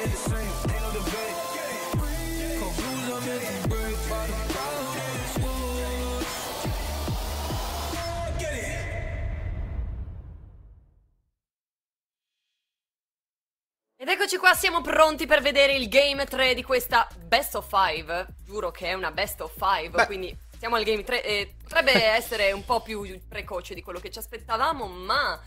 Ed eccoci qua, siamo pronti per vedere il game 3 di questa Best of 5. Giuro che è una Best of 5, quindi siamo al game 3 e potrebbe essere un po' più precoce di quello che ci aspettavamo, ma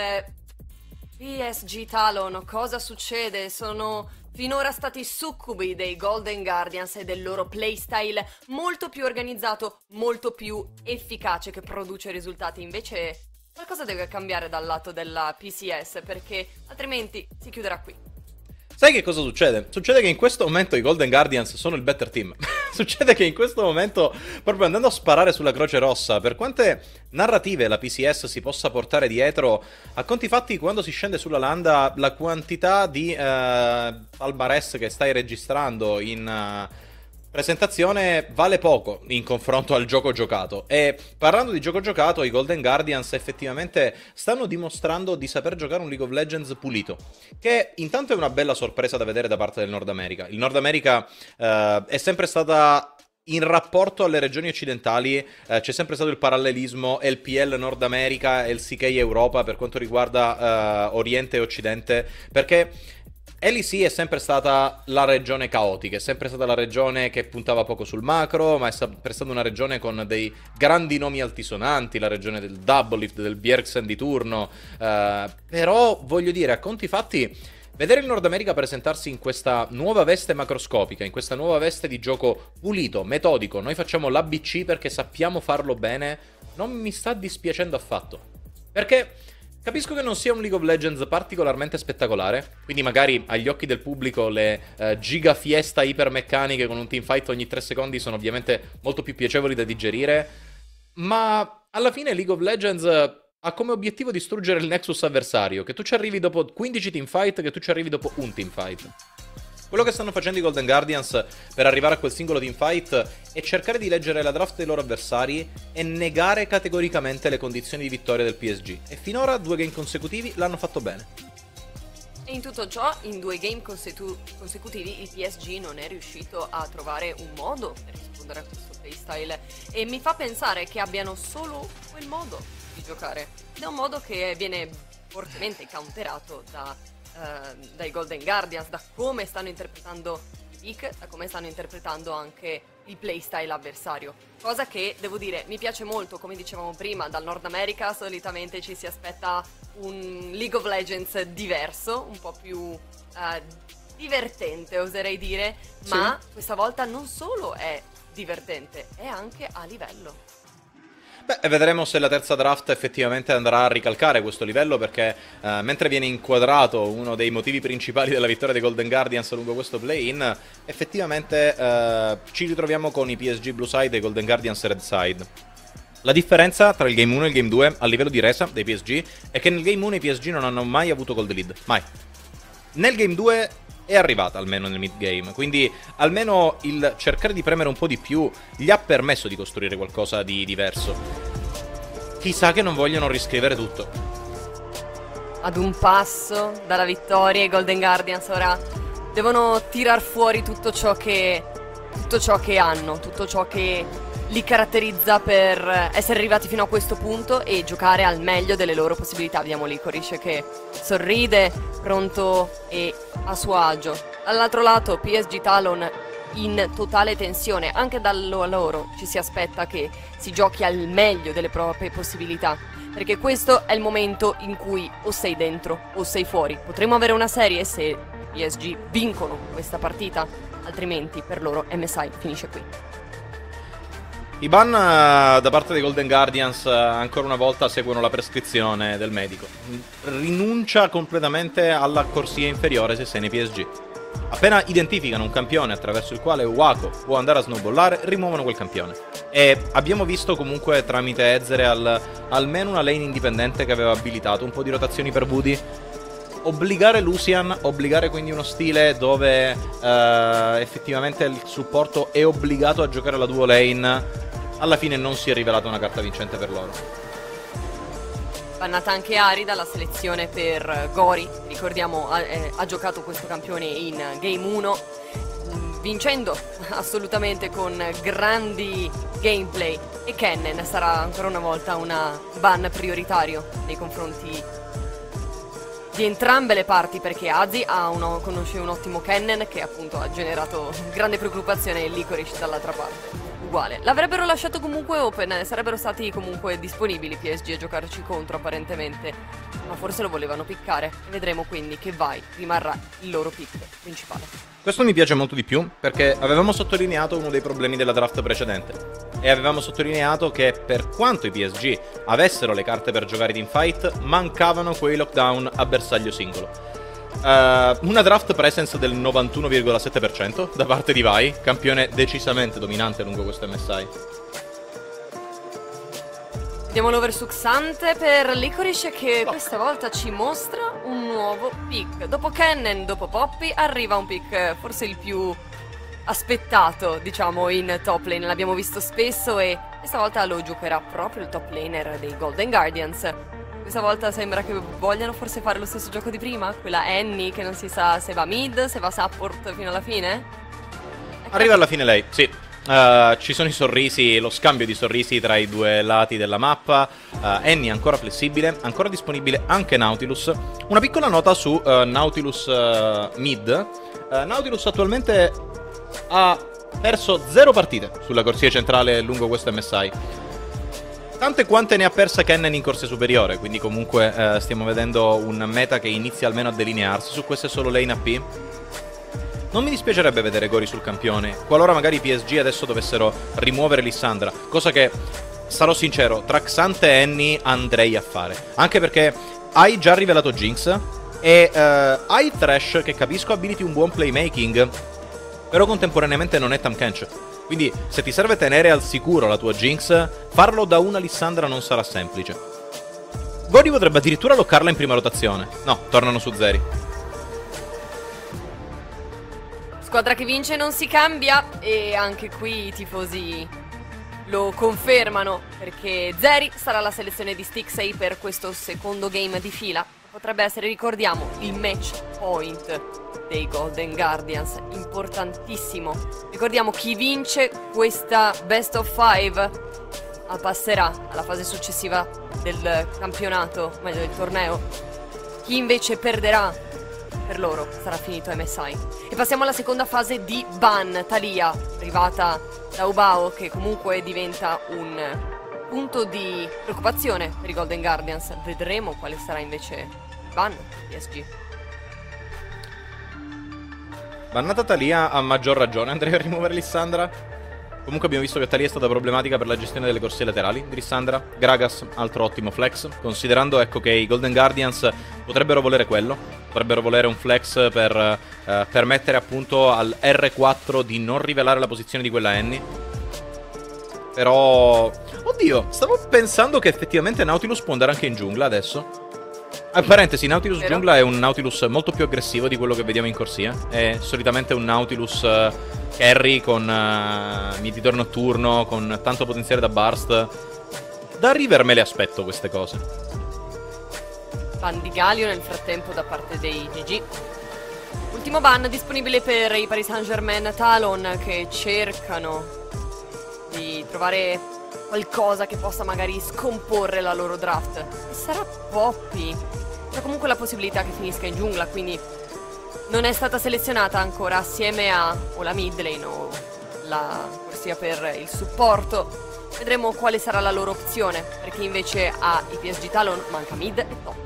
PSG Talon, cosa succede? Sono finora stati succubi dei Golden Guardians e del loro playstyle molto più organizzato, molto più efficace, che produce risultati. Invece qualcosa deve cambiare dal lato della PCS, perché altrimenti si chiuderà qui. Sai che cosa succede? Succede che in questo momento i Golden Guardians sono il better team. Succede che in questo momento, proprio andando a sparare sulla Croce Rossa, per quante narrative la PCS si possa portare dietro, a conti fatti, quando si scende sulla landa, la quantità di palmarès che stai registrando in presentazione vale poco in confronto al gioco giocato. E parlando di gioco giocato, i Golden Guardians effettivamente stanno dimostrando di saper giocare un League of Legends pulito, che intanto è una bella sorpresa da vedere da parte del Nord America. Il Nord America è sempre stata in rapporto alle regioni occidentali, c'è sempre stato il parallelismo LPL Nord America e il CK Europa per quanto riguarda Oriente e Occidente, perché LEC è sempre stata la regione caotica, è sempre stata la regione che puntava poco sul macro, ma è sempre stata una regione con dei grandi nomi altisonanti, la regione del Doublelift, del Bjergsen di turno, però voglio dire, a conti fatti, vedere il Nord America presentarsi in questa nuova veste macroscopica, in questa nuova veste di gioco pulito, metodico, noi facciamo l'ABC perché sappiamo farlo bene, non mi sta dispiacendo affatto, perché capisco che non sia un League of Legends particolarmente spettacolare, quindi magari agli occhi del pubblico le giga fiesta ipermeccaniche con un teamfight ogni 3 secondi sono ovviamente molto più piacevoli da digerire, ma alla fine League of Legends ha come obiettivo distruggere il Nexus avversario, che tu ci arrivi dopo 15 teamfight, che tu ci arrivi dopo un teamfight. Quello che stanno facendo i Golden Guardians per arrivare a quel singolo teamfight è cercare di leggere la draft dei loro avversari e negare categoricamente le condizioni di vittoria del PSG. E finora 2 game consecutivi l'hanno fatto bene. E in tutto ciò, in 2 game consecutivi, il PSG non è riuscito a trovare un modo per rispondere a questo playstyle. E mi fa pensare che abbiano solo quel modo di giocare. Ed è un modo che viene fortemente counterato dai Golden Guardians, da come stanno interpretando i pick, da come stanno interpretando anche il playstyle avversario. Cosa che, devo dire, mi piace molto, come dicevamo prima, dal Nord America solitamente ci si aspetta un League of Legends diverso, un po' più divertente, oserei dire, ma questa volta non solo è divertente, è anche a livello. Beh, vedremo se la terza draft effettivamente andrà a ricalcare questo livello, perché mentre viene inquadrato uno dei motivi principali della vittoria dei Golden Guardians lungo questo play-in, effettivamente ci ritroviamo con i PSG Blue Side e i Golden Guardians Red Side. La differenza tra il Game 1 e il Game 2 a livello di resa dei PSG è che nel Game 1 i PSG non hanno mai avuto gold lead, mai. Nel Game 2 è arrivata almeno nel mid game, quindi almeno il cercare di premere un po' di più gli ha permesso di costruire qualcosa di diverso. Chissà che non vogliono riscrivere tutto. Ad un passo dalla vittoria i Golden Guardians ora devono tirar fuori tutto ciò che hanno, tutto ciò che li caratterizza per essere arrivati fino a questo punto e giocare al meglio delle loro possibilità. Abbiamo Licorice che sorride, pronto e a suo agio. Dall'altro lato PSG Talon in totale tensione, anche da loro ci si aspetta che si giochi al meglio delle proprie possibilità, perché questo è il momento in cui o sei dentro o sei fuori. Potremmo avere una serie se PSG vincono questa partita, altrimenti per loro MSI finisce qui. I ban da parte dei Golden Guardians ancora una volta seguono la prescrizione del medico. Rinuncia completamente alla corsia inferiore se sei nei PSG. Appena identificano un campione attraverso il quale Wako può andare a snowballare, rimuovono quel campione. E abbiamo visto comunque tramite Ezreal almeno una lane indipendente che aveva abilitato un po' di rotazioni per Woody. Obbligare Lucian, obbligare quindi uno stile dove effettivamente il supporto è obbligato a giocare la duo lane, alla fine non si è rivelata una carta vincente per loro. Bannata anche Arida, la selezione per Gori. Ricordiamo, ha giocato questo campione in Game 1, vincendo assolutamente con grandi gameplay. E Kennen sarà ancora una volta una ban prioritario nei confronti di entrambe le parti, perché Azi conosce un ottimo Kennen che appunto ha generato grande preoccupazione, e Licorice dall'altra parte uguale. L'avrebbero lasciato comunque open, sarebbero stati comunque disponibili PSG a giocarci contro apparentemente, ma forse lo volevano piccare, e vedremo quindi che Vi rimarrà il loro pick principale. Questo mi piace molto di più, perché avevamo sottolineato uno dei problemi della draft precedente, e avevamo sottolineato che per quanto i PSG avessero le carte per giocare teamfight, mancavano quei lockdown a bersaglio singolo. Una draft presence del 91,7% da parte di Vi, campione decisamente dominante lungo questo MSI. Vediamo l'oversuxante per Licorice, che questa volta ci mostra un nuovo pick. Dopo Kennen, dopo Poppy, arriva un pick forse il più aspettato, diciamo, in top lane. L'abbiamo visto spesso e questa volta lo giocherà proprio il top laner dei Golden Guardians. Questa volta sembra che vogliano forse fare lo stesso gioco di prima, quella Annie che non si sa se va mid, se va support fino alla fine. Arriva alla fine lei, sì. Ci sono i sorrisi, lo scambio di sorrisi tra i due lati della mappa. Annie ancora flessibile, ancora disponibile anche Nautilus. Una piccola nota su Nautilus mid. Nautilus attualmente ha perso 0 partite sulla corsia centrale lungo questo MSI. Tante quante ne ha persa Kennen in corsia superiore, quindi comunque stiamo vedendo un meta che inizia almeno a delinearsi su queste solo lane AP. Non mi dispiacerebbe vedere Gori sul campione, qualora magari i PSG adesso dovessero rimuovere Lissandra, cosa che, sarò sincero, tra Xante e Annie andrei a fare. Anche perché hai già rivelato Jinx e hai Thresh, che capisco abiliti un buon playmaking, però contemporaneamente non è Tahm Kench. Quindi se ti serve tenere al sicuro la tua Jinx, farlo da una Lissandra non sarà semplice. Gori potrebbe addirittura loccarla in prima rotazione. No, tornano su Zeri. Squadra che vince non si cambia, e anche qui i tifosi lo confermano, perché Zeri sarà la selezione di Stixxay per questo secondo game di fila. Potrebbe essere, ricordiamo, il match point dei Golden Guardians, importantissimo. Ricordiamo, chi vince questa best of 5 passerà alla fase successiva del campionato, meglio del torneo. Chi invece perderà, per loro sarà finito MSI. E passiamo alla seconda fase di ban. Taliyah, arrivata da Ubao, che comunque diventa un punto di preoccupazione per i Golden Guardians. Vedremo quale sarà invece il ban PSG. Bannata Taliyah, a maggior ragione andrei a rimuovere Lissandra. Comunque abbiamo visto che Taliyah è stata problematica per la gestione delle corsie laterali di Lissandra. Gragas, altro ottimo flex, considerando ecco che i Golden Guardians potrebbero volere quello. Potrebbero volere un flex per permettere appunto al R4 di non rivelare la posizione di quella Annie. Però... oddio, stavo pensando che effettivamente Nautilus può andare anche in giungla adesso. Parentesi, Nautilus giungla è un Nautilus molto più aggressivo di quello che vediamo in corsia. È solitamente un Nautilus carry con mietitor notturno, con tanto potenziale da burst. Da River me le aspetto queste cose. Ban di Galio nel frattempo da parte dei GG. Ultimo ban disponibile per i Paris Saint-Germain Talon, che cercano di trovare qualcosa che possa magari scomporre la loro draft. E sarà Poppy. C'è comunque la possibilità che finisca in giungla, quindi non è stata selezionata ancora assieme a o la mid lane o la corsia per il supporto. Vedremo quale sarà la loro opzione, perché invece a i PSG Talon manca mid e top.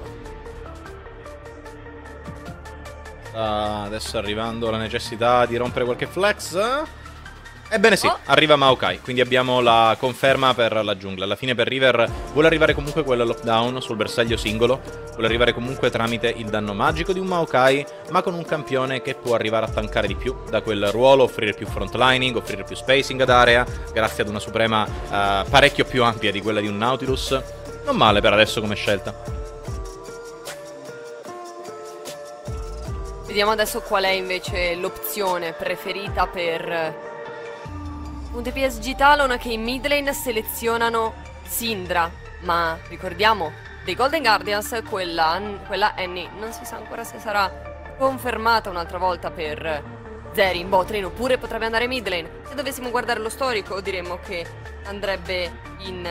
Adesso arrivando la necessità di rompere qualche flex. Ebbene sì, arriva Maokai, quindi abbiamo la conferma per la giungla. Alla fine per River vuole arrivare comunque quel lockdown sul bersaglio singolo, vuole arrivare comunque tramite il danno magico di un Maokai, ma con un campione che può arrivare a tankare di più da quel ruolo, offrire più frontlining, offrire più spacing ad area, grazie ad una suprema parecchio più ampia di quella di un Nautilus. Non male per adesso come scelta. Vediamo adesso qual è invece l'opzione preferita per un PSG Talon, che in mid lane selezionano Syndra, ma ricordiamo dei Golden Guardians, quella Annie, non si sa ancora se sarà confermata un'altra volta per Zeri in botlane oppure potrebbe andare mid lane. Se dovessimo guardare lo storico diremmo che andrebbe in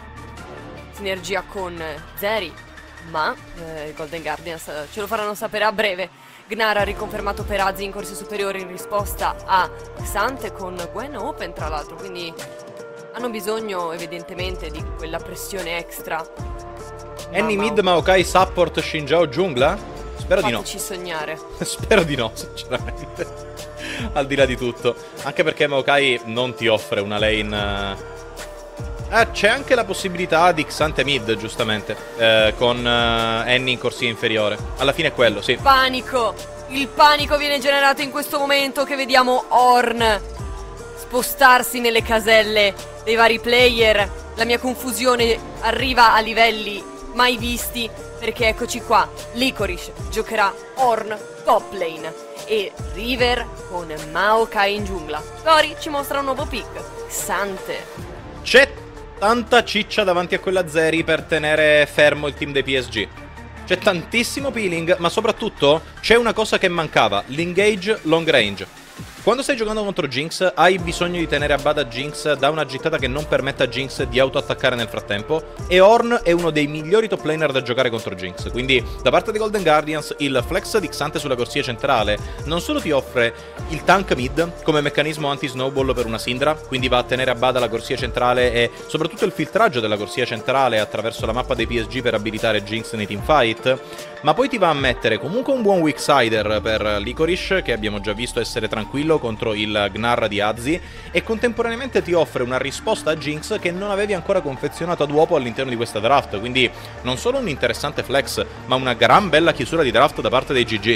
sinergia con Zeri, ma i Golden Guardians ce lo faranno sapere a breve. Gnar ha riconfermato Perazzi in corsi superiori in risposta a Xante con Gwen Open tra l'altro, quindi hanno bisogno evidentemente di quella pressione extra. Annie mid, Maokai support, Shinjao giungla? Spero di no. Fateci sognare. Spero di no, sinceramente. Al di là di tutto. Anche perché Maokai non ti offre una lane... c'è anche la possibilità di Xante mid, giustamente, con Annie in corsia inferiore. Alla fine è quello, sì. Panico! Il panico viene generato in questo momento che vediamo Ornn spostarsi nelle caselle dei vari player. La mia confusione arriva a livelli mai visti, perché eccoci qua. Licorice giocherà Ornn top lane e River con Maokai in giungla. Tori ci mostra un nuovo pick, Xante. C'è tanta ciccia davanti a quella Zeri per tenere fermo il team dei PSG. C'è tantissimo peeling, ma soprattutto c'è una cosa che mancava, l'engage long range. Quando stai giocando contro Jinx hai bisogno di tenere a bada Jinx da una gittata che non permetta a Jinx di autoattaccare nel frattempo, e Ornn è uno dei migliori top laner da giocare contro Jinx. Quindi da parte dei Golden Guardians il flex di Xante sulla corsia centrale non solo ti offre il tank mid come meccanismo anti-snowball per una Syndra, quindi va a tenere a bada la corsia centrale e soprattutto il filtraggio della corsia centrale attraverso la mappa dei PSG per abilitare Jinx nei teamfight, ma poi ti va a mettere comunque un buon weak sider per Licorice, che abbiamo già visto essere tranquillo contro il Gnar di Azzi, e contemporaneamente ti offre una risposta a Jinx che non avevi ancora confezionato ad uopo all'interno di questa draft. Quindi non solo un interessante flex, ma una gran bella chiusura di draft da parte dei GG.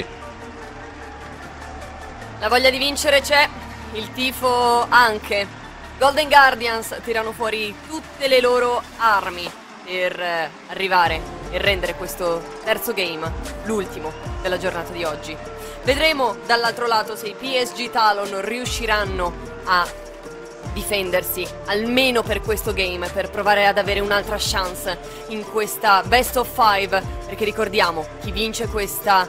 La voglia di vincere c'è, il tifo anche. Golden Guardians tirano fuori tutte le loro armi per arrivare e rendere questo terzo game l'ultimo della giornata di oggi. Vedremo dall'altro lato se i PSG Talon riusciranno a difendersi almeno per questo game, per provare ad avere un'altra chance in questa best of 5, perché ricordiamo, chi vince questa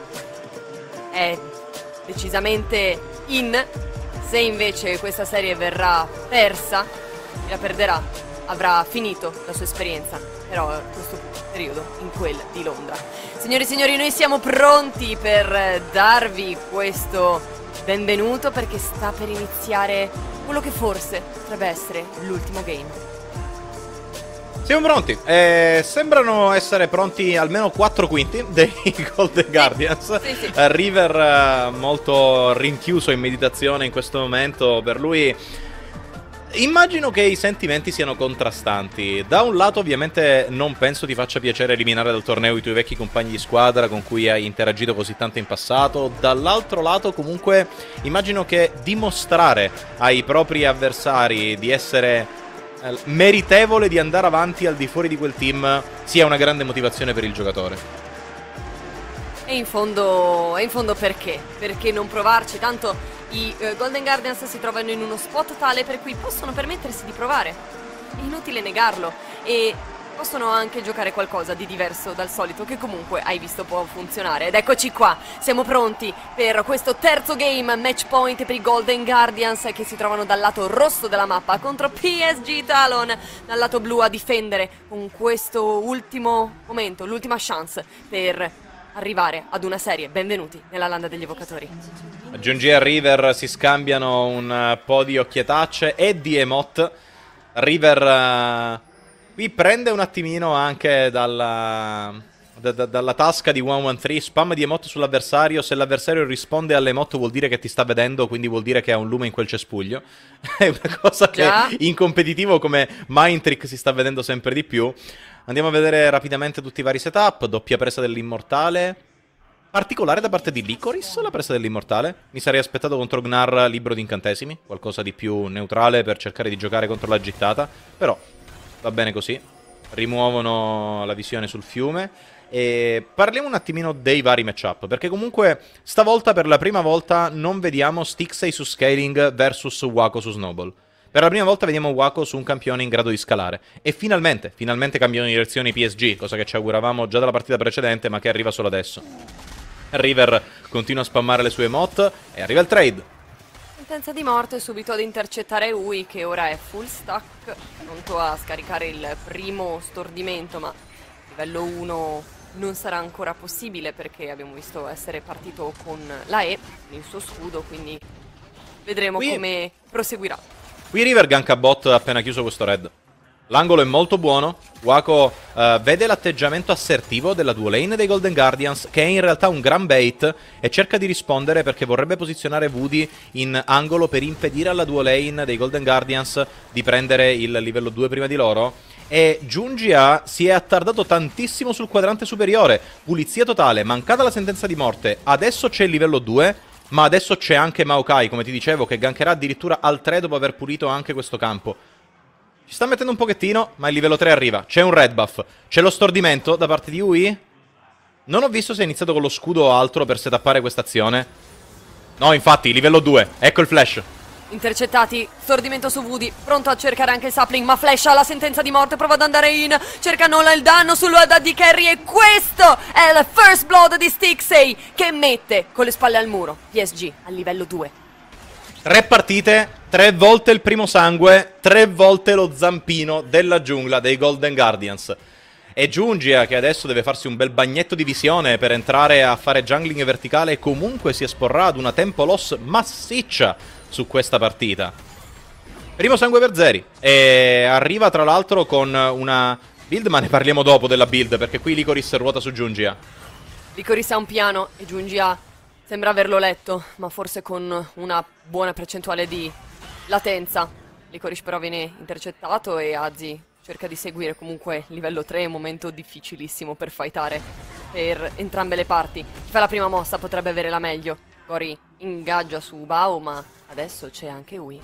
è decisamente in. Se invece questa serie verrà persa e la perderà, avrà finito la sua esperienza, però questo periodo in quel di Londra. Signori e signori, noi siamo pronti per darvi questo benvenuto, perché sta per iniziare quello che forse potrebbe essere l'ultimo game. Siamo pronti, sembrano essere pronti almeno 4 quinti dei Golden Guardians. Sì. River molto rinchiuso in meditazione in questo momento. Per lui immagino che i sentimenti siano contrastanti. Da un lato ovviamente non penso ti faccia piacere eliminare dal torneo i tuoi vecchi compagni di squadra con cui hai interagito così tanto in passato. Dall'altro lato comunque immagino che dimostrare ai propri avversari di essere meritevole di andare avanti al di fuori di quel team sia una grande motivazione per il giocatore. E in fondo perché? Perché non provarci? Tanto i Golden Guardians si trovano in uno spot tale per cui possono permettersi di provare. È inutile negarlo. E possono anche giocare qualcosa di diverso dal solito, che comunque hai visto può funzionare. Ed eccoci qua, siamo pronti per questo terzo game, match point per i Golden Guardians, che si trovano dal lato rosso della mappa contro PSG Talon dal lato blu, a difendere con questo ultimo momento, l'ultima chance per arrivare ad una serie. Benvenuti nella landa degli evocatori. Giungi e River si scambiano un po' di occhiatacce e di emote. River qui prende un attimino anche dalla tasca di 113, spam di emote sull'avversario. Se l'avversario risponde alle emote vuol dire che ti sta vedendo, quindi vuol dire che ha un lume in quel cespuglio. È una cosa che in competitivo come Mind Trick si sta vedendo sempre di più. Andiamo a vedere rapidamente tutti i vari setup. Doppia presa dell'immortale. Particolare da parte di Licorice la presa dell'immortale. Mi sarei aspettato contro Gnar libero di incantesimi, qualcosa di più neutrale per cercare di giocare contro la gittata. Però va bene così. Rimuovono la visione sul fiume. E parliamo un attimino dei vari matchup, perché comunque stavolta per la prima volta non vediamo Stixxay su Scaling versus Wako su Snowball. Per la prima volta vediamo Wako su un campione in grado di scalare. E finalmente cambiano direzione i PSG, cosa che ci auguravamo già dalla partita precedente, ma che arriva solo adesso. River continua a spammare le sue emote e arriva il trade. Sentenza di morte subito ad intercettare Ui, che ora è full stack, pronto a scaricare il primo stordimento, ma livello 1 non sarà ancora possibile perché abbiamo visto essere partito con la E, il suo scudo, quindi vedremo come proseguirà. Qui River ganka bot appena chiuso questo red. L'angolo è molto buono. Wako vede l'atteggiamento assertivo della duo lane dei Golden Guardians, che è in realtà un gran bait, e cerca di rispondere perché vorrebbe posizionare Woody in angolo per impedire alla duo lane dei Golden Guardians di prendere il livello 2 prima di loro. E Jungia si è attardato tantissimo sul quadrante superiore. Pulizia totale, mancata la sentenza di morte. Adesso c'è il livello 2. Ma adesso c'è anche Maokai, come ti dicevo, che gankerà addirittura al 3 dopo aver pulito anche questo campo. Ci sta mettendo un pochettino, ma il livello 3 arriva. C'è un red buff. C'è lo stordimento da parte di Ui. Non ho visto se è iniziato con lo scudo o altro per setappare questa azione. No, infatti, livello 2. Ecco il flash. Intercettati, stordimento su Woody, pronto a cercare anche il sapling, ma Flash ha la sentenza di morte, prova ad andare in, cerca Nola il danno sullo AD Carry, e questo è il first blood di Stixxay, che mette con le spalle al muro PSG al livello 2. 3 partite, 3 volte il primo sangue, 3 volte lo zampino della giungla dei Golden Guardians. E Jungia, che adesso deve farsi un bel bagnetto di visione per entrare a fare jungling verticale, e comunque si esporrà ad una tempo loss massiccia su questa partita. Primo sangue per Zeri. E arriva tra l'altro con una build, ma ne parliamo dopo della build, perché qui Licorice ruota su Jungia. Licorice ha un piano e Jungia sembra averlo letto, ma forse con una buona percentuale di latenza. Licorice però viene intercettato e Azzi cerca di seguire. Comunque livello 3 è un momento difficilissimo per fightare per entrambe le parti. Chi fa la prima mossa potrebbe avere la meglio. Gori ingaggia su Bao, ma adesso c'è anche Ui.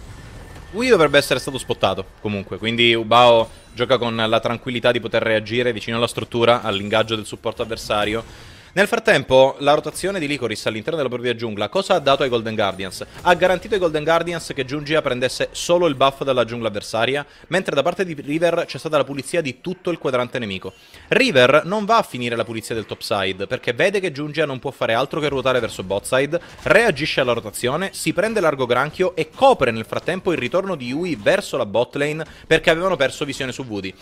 Ui dovrebbe essere stato spottato comunque, quindi Ubao gioca con la tranquillità di poter reagire vicino alla struttura, all'ingaggio del supporto avversario. Nel frattempo, la rotazione di Licorice all'interno della propria giungla cosa ha dato ai Golden Guardians? Ha garantito ai Golden Guardians che Jungia prendesse solo il buff dalla giungla avversaria, mentre da parte di River c'è stata la pulizia di tutto il quadrante nemico. River non va a finire la pulizia del topside, perché vede che Jungia non può fare altro che ruotare verso botside, reagisce alla rotazione, si prende largo granchio e copre nel frattempo il ritorno di Yui verso la bot lane, perché avevano perso visione su Woody.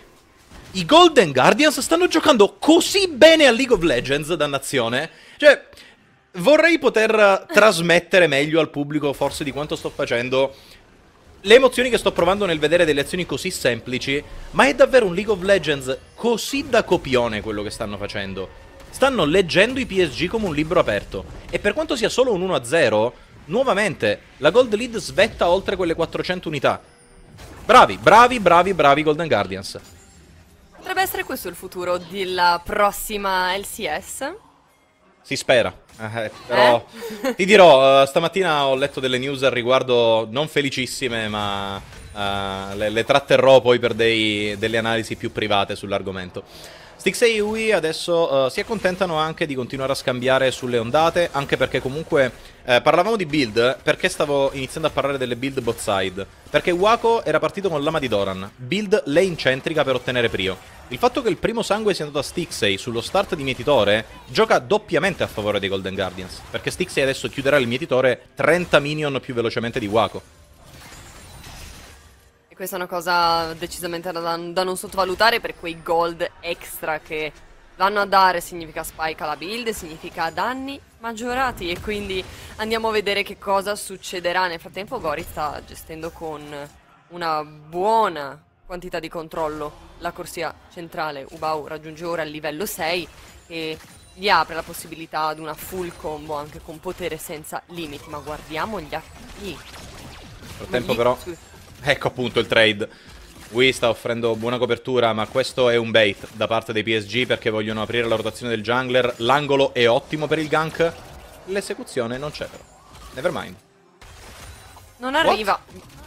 I Golden Guardians stanno giocando così bene a League of Legends, dannazione. Cioè, vorrei poter trasmettere meglio al pubblico, forse, di quanto sto facendo, le emozioni che sto provando nel vedere delle azioni così semplici, ma è davvero un League of Legends così da copione quello che stanno facendo. Stanno leggendo i PSG come un libro aperto. E per quanto sia solo un 1-0, nuovamente, la Gold Lead svetta oltre quelle 400 unità. Bravi, bravi, bravi, bravi Golden Guardians. Potrebbe essere questo il futuro della prossima LCS? Si spera, però ti dirò, stamattina ho letto delle news al riguardo non felicissime, ma le tratterrò poi per delle analisi più private sull'argomento. Stixxay e Ui adesso si accontentano anche di continuare a scambiare sulle ondate, anche perché comunque parlavamo di build, perché stavo iniziando a parlare delle build bot side. Perché Wako era partito con Lama di Doran, build lane centrica per ottenere prio. Il fatto che il primo sangue sia andato a Stixxay sullo start di Mietitore gioca doppiamente a favore dei Golden Guardians, perché Stixxay adesso chiuderà il Mietitore 30 minion più velocemente di Wako. Questa è una cosa decisamente da non sottovalutare per quei gold extra che vanno a dare. Significa spike alla build, significa danni maggiorati, e quindi andiamo a vedere che cosa succederà. Nel frattempo Gori sta gestendo con una buona quantità di controllo la corsia centrale. Ubao raggiunge ora il livello 6 e gli apre la possibilità ad una full combo anche con potere senza limiti. Ma guardiamo gli HP. Nel frattempo però... Ecco appunto il trade. Wii sta offrendo buona copertura, ma questo è un bait da parte dei PSG perché vogliono aprire la rotazione del jungler. L'angolo è ottimo per il gank. L'esecuzione non c'è però. Nevermind. Non arriva.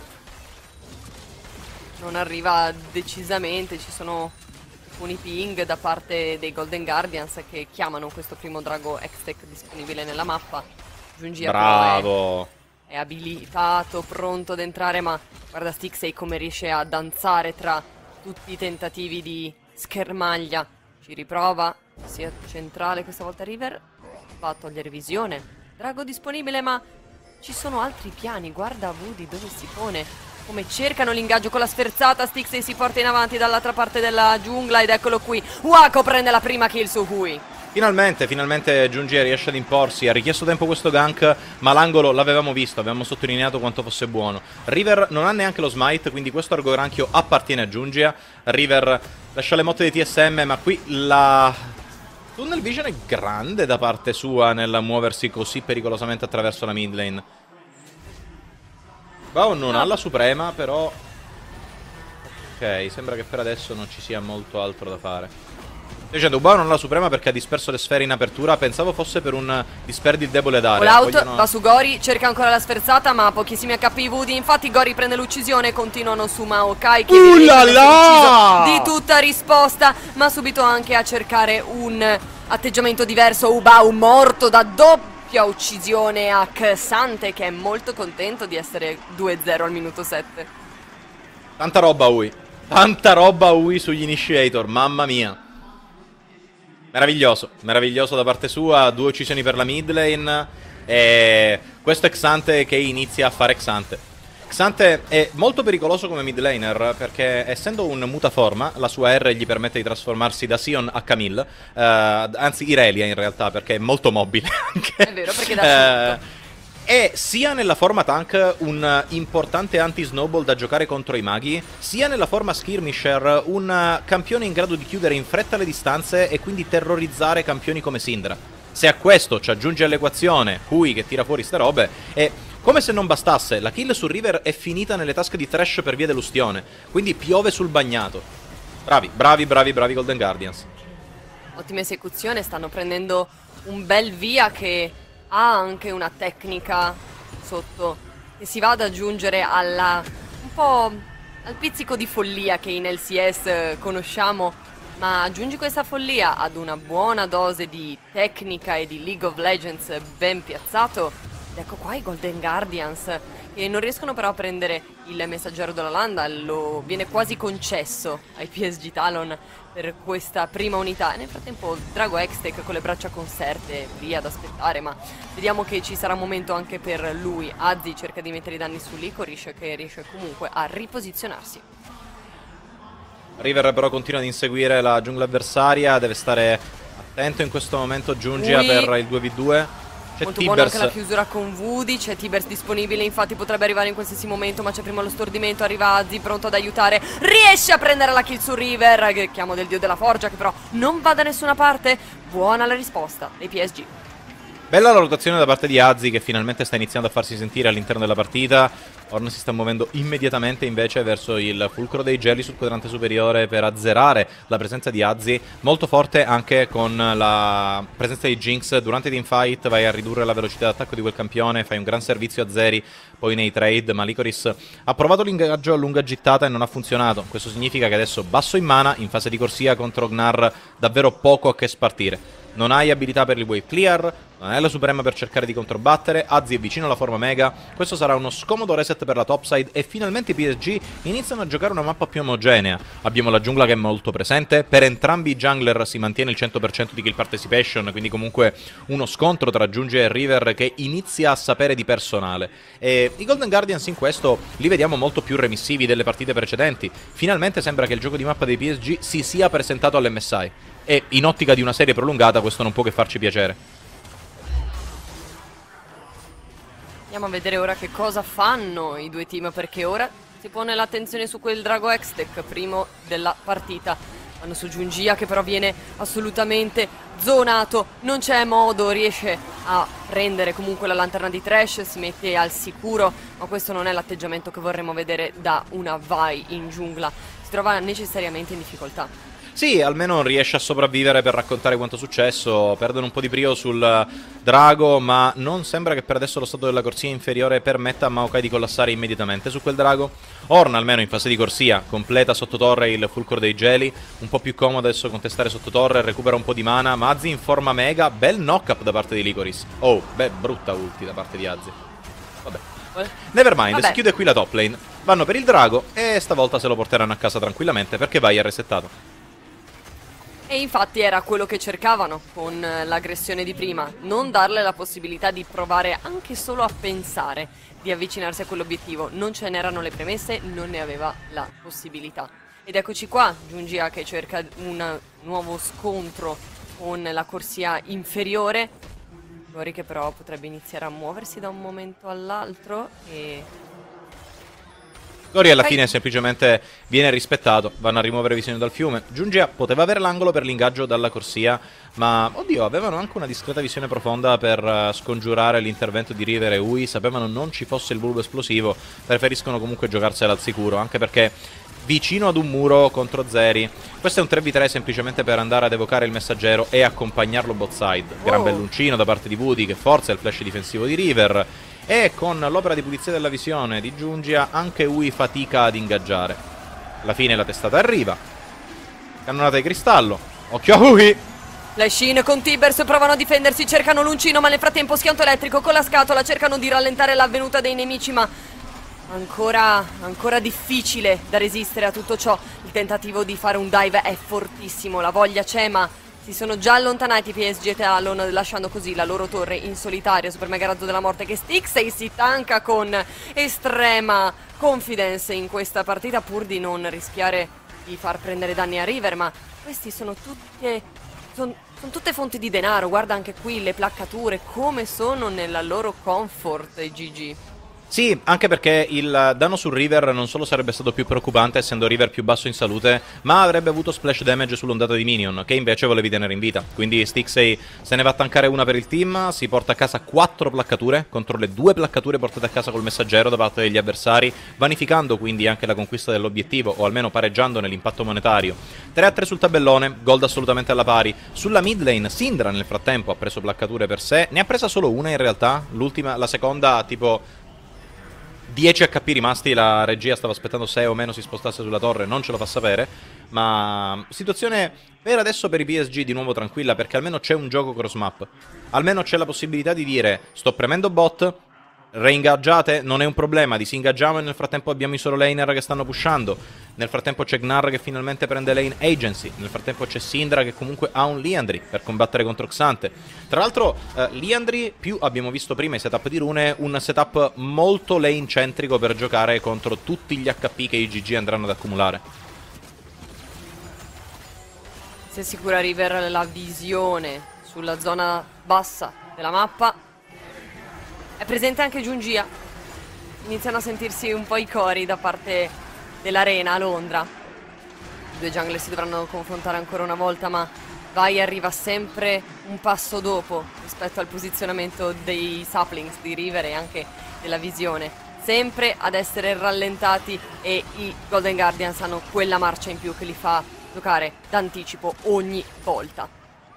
Non arriva decisamente. Ci sono alcuni ping da parte dei Golden Guardians che chiamano questo primo drago Hextech disponibile nella mappa. Giungia bravo. è abilitato, pronto ad entrare, ma guarda Stixxay come riesce a danzare tra tutti i tentativi di schermaglia. Ci riprova, sia centrale questa volta River, va a togliere visione. Drago disponibile, ma ci sono altri piani, guarda Woody dove si pone, come cercano l'ingaggio con la sferzata. Stixxay si porta in avanti dall'altra parte della giungla ed eccolo qui, Wako prende la prima kill su Hui. Finalmente Giungia riesce ad imporsi, ha richiesto tempo questo gank, ma l'angolo l'avevamo visto, avevamo sottolineato quanto fosse buono. River non ha neanche lo smite, quindi questo argogranchio appartiene a Giungia. River lascia le motte di TSM, ma qui la tunnel vision è grande da parte sua nel muoversi così pericolosamente attraverso la mid lane. Bao non ha la suprema, però... Ok, sembra che per adesso non ci sia molto altro da fare. Sto dicendo, Bao non ha la suprema perché ha disperso le sfere in apertura. Pensavo fosse per un disperdi il debole d'area. All out, va su Gori, cerca ancora la sferzata, ma pochissimi HP Woody. Infatti Gori prende l'uccisione, continuano su Maokai che viene ucciso di tutta risposta, ma subito anche a cercare un atteggiamento diverso. Ubao morto da doppia uccisione a Xante, che è molto contento di essere 2-0 al minuto 7. Tanta roba Ui. Tanta roba Ui sugli initiator, mamma mia. Meraviglioso, meraviglioso da parte sua, 2 uccisioni per la mid lane e questo è Xante che inizia a fare Xante. Xante è molto pericoloso come mid laner perché essendo un mutaforma la sua R gli permette di trasformarsi da Sion a Camille, anzi Irelia in realtà perché è molto mobile anche. È vero perché da tutto. È sia nella forma tank un importante anti-snowball da giocare contro i maghi, sia nella forma skirmisher un campione in grado di chiudere in fretta le distanze e quindi terrorizzare campioni come Syndra. Se a questo ci aggiunge all'equazione Hui che tira fuori ste robe, e come se non bastasse, la kill su River è finita nelle tasche di Thresh per via dell'ustione, quindi piove sul bagnato. Bravi Golden Guardians. Ottima esecuzione, stanno prendendo un bel via che... ha anche una tecnica sotto che si va ad aggiungere alla un po' al pizzico di follia che in LCS conosciamo, ma aggiungi questa follia ad una buona dose di tecnica e di League of Legends ben piazzato ed ecco qua i Golden Guardians che non riescono però a prendere il messaggero della landa, lo viene quasi concesso ai PSG Talon per questa prima unità e nel frattempo Drago Hextech con le braccia conserte via ad aspettare, ma vediamo che ci sarà un momento anche per lui. Azzi cerca di mettere i danni su Licorice che riesce comunque a riposizionarsi. River però continua ad inseguire la giungla avversaria, deve stare attento in questo momento Giungia per il 2v2. Molto buona anche la chiusura con Woody, c'è Tibers disponibile, infatti potrebbe arrivare in qualsiasi momento, ma c'è prima lo stordimento, arriva Azzi pronto ad aiutare, riesce a prendere la kill su River, che chiamo del dio della forgia, che però non va da nessuna parte, buona la risposta dei PSG. Bella la rotazione da parte di Azzi che finalmente sta iniziando a farsi sentire all'interno della partita. Ornn si sta muovendo immediatamente invece verso il fulcro dei geli sul quadrante superiore per azzerare la presenza di Azzi. Molto forte anche con la presenza di Jinx. Durante i teamfight vai a ridurre la velocità d'attacco di quel campione, fai un gran servizio a Zeri poi nei trade, ma Licorice ha provato l'ingaggio a lunga gittata e non ha funzionato. Questo significa che adesso basso in mana, in fase di corsia contro Gnar, davvero poco a che spartire. Non hai abilità per il wave clear, non hai la suprema per cercare di controbattere, Azzi è vicino alla forma mega, questo sarà uno scomodo reset per la topside e finalmente i PSG iniziano a giocare una mappa più omogenea. Abbiamo la giungla che è molto presente, per entrambi i jungler si mantiene il 100% di kill participation, quindi comunque uno scontro tra Giungia e River che inizia a sapere di personale. E i Golden Guardians in questo li vediamo molto più remissivi delle partite precedenti, finalmente sembra che il gioco di mappa dei PSG si sia presentato all'MSI. E in ottica di una serie prolungata questo non può che farci piacere. Andiamo a vedere ora che cosa fanno i due team, perché ora si pone l'attenzione su quel Drago Hextech, primo della partita. Vanno su Giungia che però viene assolutamente zonato, non c'è modo, riesce a prendere comunque la lanterna di Thresh, si mette al sicuro, ma questo non è l'atteggiamento che vorremmo vedere da una Vi in giungla, si trova necessariamente in difficoltà. Sì, almeno riesce a sopravvivere per raccontare quanto è successo, perdono un po' di brio sul drago, ma non sembra che per adesso lo stato della corsia inferiore permetta a Maokai di collassare immediatamente su quel drago. Ornn almeno in fase di corsia completa sottotorre il fulcro dei geli, un po' più comodo adesso contestare sottotorre, recupera un po' di mana, ma Azzi in forma mega, bel knock-up da parte di Licorice. Oh, beh, brutta ulti da parte di Azzi. Vabbè. Nevermind, Vabbè. si chiude qui la top lane. Vanno per il drago e stavolta se lo porteranno a casa tranquillamente perché vai è resettato. E infatti era quello che cercavano con l'aggressione di prima, non darle la possibilità di provare anche solo a pensare di avvicinarsi a quell'obiettivo. Non ce n'erano le premesse, non ne aveva la possibilità. Ed eccoci qua, Giungia che cerca un nuovo scontro con la corsia inferiore. Gori che però potrebbe iniziare a muoversi da un momento all'altro e... Gori alla fine semplicemente viene rispettato, vanno a rimuovere Visione dal fiume. Giungia poteva avere l'angolo per l'ingaggio dalla corsia, ma oddio, avevano anche una discreta visione profonda per scongiurare l'intervento di River e Ui, sapevano non ci fosse il bulbo esplosivo, preferiscono comunque giocarsela al sicuro, anche perché vicino ad un muro contro Zeri. Questo è un 3v3 semplicemente per andare ad evocare il messaggero e accompagnarlo bot side. Gran belluncino da parte di Woody che forza il flash difensivo di River. E con l'opera di pulizia della visione di Giungia anche Ui fatica ad ingaggiare. Alla fine la testata arriva. Cannonata di cristallo. Occhio a Ui! Flash in con Tibers, provano a difendersi, cercano l'uncino, ma nel frattempo schianto elettrico con la scatola, cercano di rallentare l'avvenuta dei nemici, ma ancora difficile da resistere a tutto ciò. Il tentativo di fare un dive è fortissimo, la voglia c'è, ma si sono già allontanati PSG e Talon, lasciando così la loro torre in solitario. Super mega razzo della morte che Stixxay si tanca con estrema confidence in questa partita, pur di non rischiare di far prendere danni a River, ma questi sono tutte fonti di denaro. Guarda anche qui le placcature, come sono nella loro comfort, GG. Sì, anche perché il danno su River non solo sarebbe stato più preoccupante essendo River più basso in salute, ma avrebbe avuto splash damage sull'ondata di minion, che invece volevi tenere in vita. Quindi Stixxay se ne va a tankare una per il team, si porta a casa 4 placcature contro le 2 placcature portate a casa col messaggero da parte degli avversari, vanificando quindi anche la conquista dell'obiettivo, o almeno pareggiando nell'impatto monetario. 3-3 sul tabellone, gold assolutamente alla pari. Sulla mid lane, Syndra nel frattempo ha preso placcature per sé, ne ha presa solo una in realtà, la seconda tipo 10 HP rimasti, la regia stava aspettando se o meno si spostasse sulla torre, non ce lo fa sapere, ma situazione per adesso per i PSG di nuovo tranquilla, perché almeno c'è un gioco cross map, almeno c'è la possibilità di dire sto premendo bot, reingaggiate, non è un problema, disingaggiamo e nel frattempo abbiamo i solo laner che stanno pushando, nel frattempo c'è Gnar che finalmente prende lane agency, nel frattempo c'è Syndra che comunque ha un Liandry per combattere contro Xante. Tra l'altro Liandry, più abbiamo visto prima i setup di rune, un setup molto lane centrico per giocare contro tutti gli HP che i GG andranno ad accumulare. Si assicura River la visione sulla zona bassa della mappa. È presente anche Giungia. Iniziano a sentirsi un po' i cori da parte dell'arena a Londra. I due jungler si dovranno confrontare ancora una volta, ma Vi arriva sempre un passo dopo rispetto al posizionamento dei saplings di River e anche della visione. Sempre ad essere rallentati, e i Golden Guardians hanno quella marcia in più che li fa giocare d'anticipo ogni volta.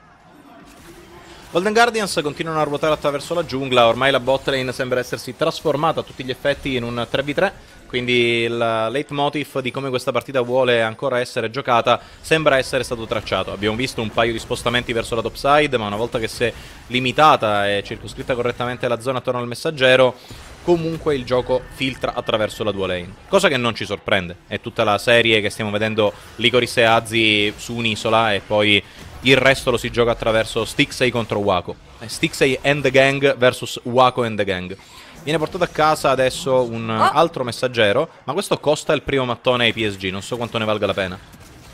Golden Guardians continuano a ruotare attraverso la giungla, ormai la bot lane sembra essersi trasformata a tutti gli effetti in un 3v3, quindi il leitmotiv di come questa partita vuole ancora essere giocata sembra essere stato tracciato. Abbiamo visto un paio di spostamenti verso la top side, ma una volta che si è limitata e circoscritta correttamente la zona attorno al messaggero, comunque il gioco filtra attraverso la dual lane, cosa che non ci sorprende. È tutta la serie che stiamo vedendo Licorice e Azzi su un'isola e poi il resto lo si gioca attraverso Stixxay contro Wako. Stixxay and the gang versus Wako and the gang. Viene portato a casa adesso un altro messaggero, ma questo costa il primo mattone ai PSG, non so quanto ne valga la pena.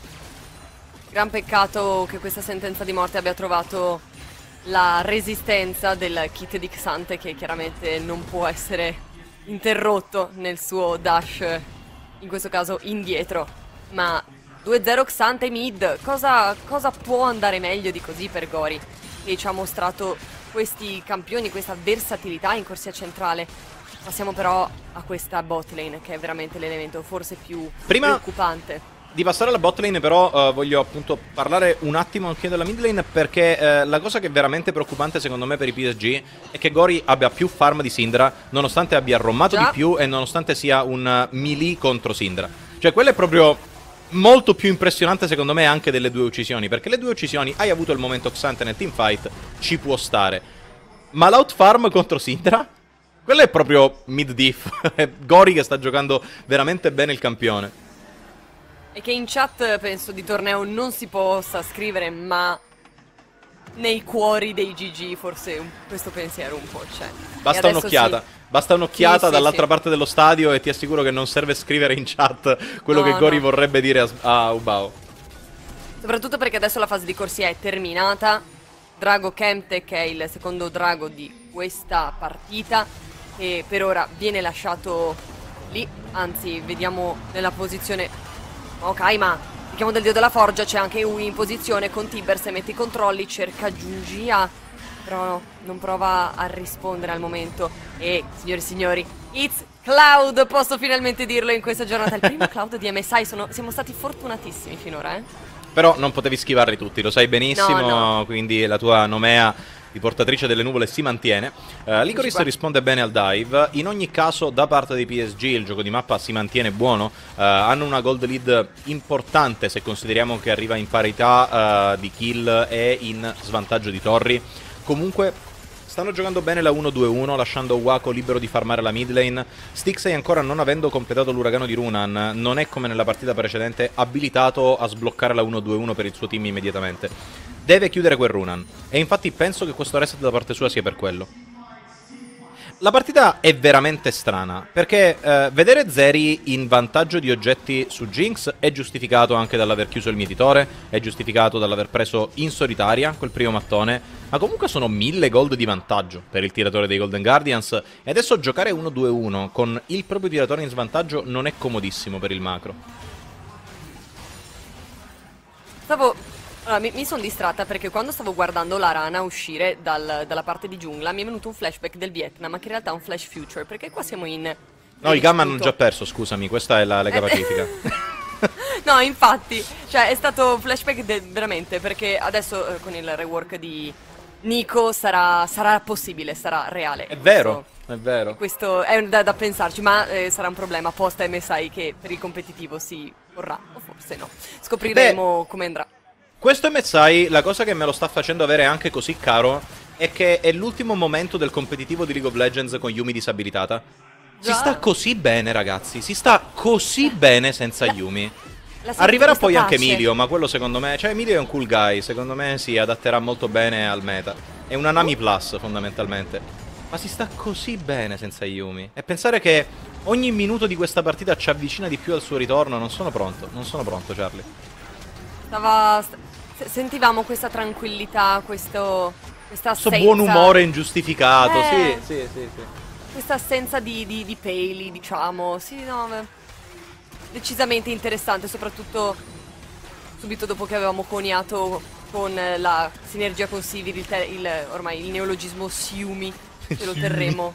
Gran peccato che questa sentenza di morte abbia trovato la resistenza del kit di Xante, che chiaramente non può essere interrotto nel suo dash, in questo caso indietro. Ma 2-0 Xante mid, cosa può andare meglio di così per Gori, che ci ha mostrato questi campioni, questa versatilità in corsia centrale. Passiamo però a questa bot lane, che è veramente l'elemento forse più preoccupante. Di passare alla bot lane però voglio appunto parlare un attimo anche della mid lane, perché la cosa che è veramente preoccupante secondo me per i PSG è che Gori abbia più farm di Syndra, nonostante abbia rommato di più e nonostante sia un melee contro Syndra. Cioè quello è proprio molto più impressionante secondo me anche delle due uccisioni, perché le due uccisioni hai avuto il momento Xante nel teamfight, ci può stare, ma l'outfarm contro Syndra? Quello è proprio mid-diff. È Gori che sta giocando veramente bene il campione. E che in chat penso di torneo non si possa scrivere, ma nei cuori dei GG forse questo pensiero un po' c'è. Basta un'occhiata. Sì. Basta un'occhiata Sì, dall'altra sì. parte dello stadio e ti assicuro che non serve scrivere in chat quello No, che Gori no. vorrebbe dire a Ubao. Soprattutto perché adesso la fase di corsia è terminata. Drago Kemte, che è il secondo drago di questa partita, che per ora viene lasciato lì. Anzi, vediamo nella posizione. Ok, ma richiamo del dio della forgia. C'è anche Ui in posizione con Tiber. Se mette i controlli, cerca Giungia. Però no, non prova a rispondere al momento. E, signori e signori, it's Cloud, posso finalmente dirlo in questa giornata. Il primo Cloud di MSI, siamo stati fortunatissimi finora, eh. Però non potevi schivarli tutti, lo sai benissimo, No. quindi la tua nomea di portatrice delle nuvole si mantiene. Licoris risponde bene al dive. In ogni caso, da parte di PSG il gioco di mappa si mantiene buono. Hanno una gold lead importante se consideriamo che arriva in parità di kill e in svantaggio di torri. Comunque stanno giocando bene la 1-2-1, lasciando Wako libero di farmare la mid lane. Stixey, ancora non avendo completato l'uragano di Runan, non è come nella partita precedente abilitato a sbloccare la 1-2-1 per il suo team immediatamente. Deve chiudere quel Runan, e infatti penso che questo reset da parte sua sia per quello. La partita è veramente strana, perché vedere Zeri in vantaggio di oggetti su Jinx è giustificato anche dall'aver chiuso il mietitore, è giustificato dall'aver preso in solitaria quel primo mattone, ma comunque sono 1000 gold di vantaggio per il tiratore dei Golden Guardians, e adesso giocare 1-2-1 con il proprio tiratore in svantaggio non è comodissimo per il macro. Allora, mi sono distratta perché quando stavo guardando la rana uscire dalla parte di giungla mi è venuto un flashback del Vietnam, ma che in realtà è un flash future, perché qua siamo in... No, i Gamma hanno già perso, scusami, questa è la Lega Pacifica. No, infatti, cioè è stato un flashback veramente, perché adesso con il rework di Nico sarà possibile, sarà reale. È vero, è vero. Questo è da pensarci, ma sarà un problema post MSI che per il competitivo si porrà, o forse no. Scopriremo come andrà. Questo MSI, la cosa che me lo sta facendo avere anche così caro è che è l'ultimo momento del competitivo di League of Legends con Yumi disabilitata. Si sta così bene, ragazzi, si sta così bene senza Yumi. Arriverà poi anche Emilio, ma quello secondo me... Cioè, Emilio è un cool guy, secondo me si adatterà molto bene al meta. È una Nami Plus, fondamentalmente. Ma si sta così bene senza Yumi. E pensare che ogni minuto di questa partita ci avvicina di più al suo ritorno, non sono pronto, Charlie. Sentivamo questa tranquillità, questa assenza. Questo buon umore ingiustificato, sì. Questa assenza di peli, diciamo. Sì, no, decisamente interessante, soprattutto subito dopo che avevamo coniato con la sinergia con Sivir ormai il neologismo Siumi. Ce lo terremo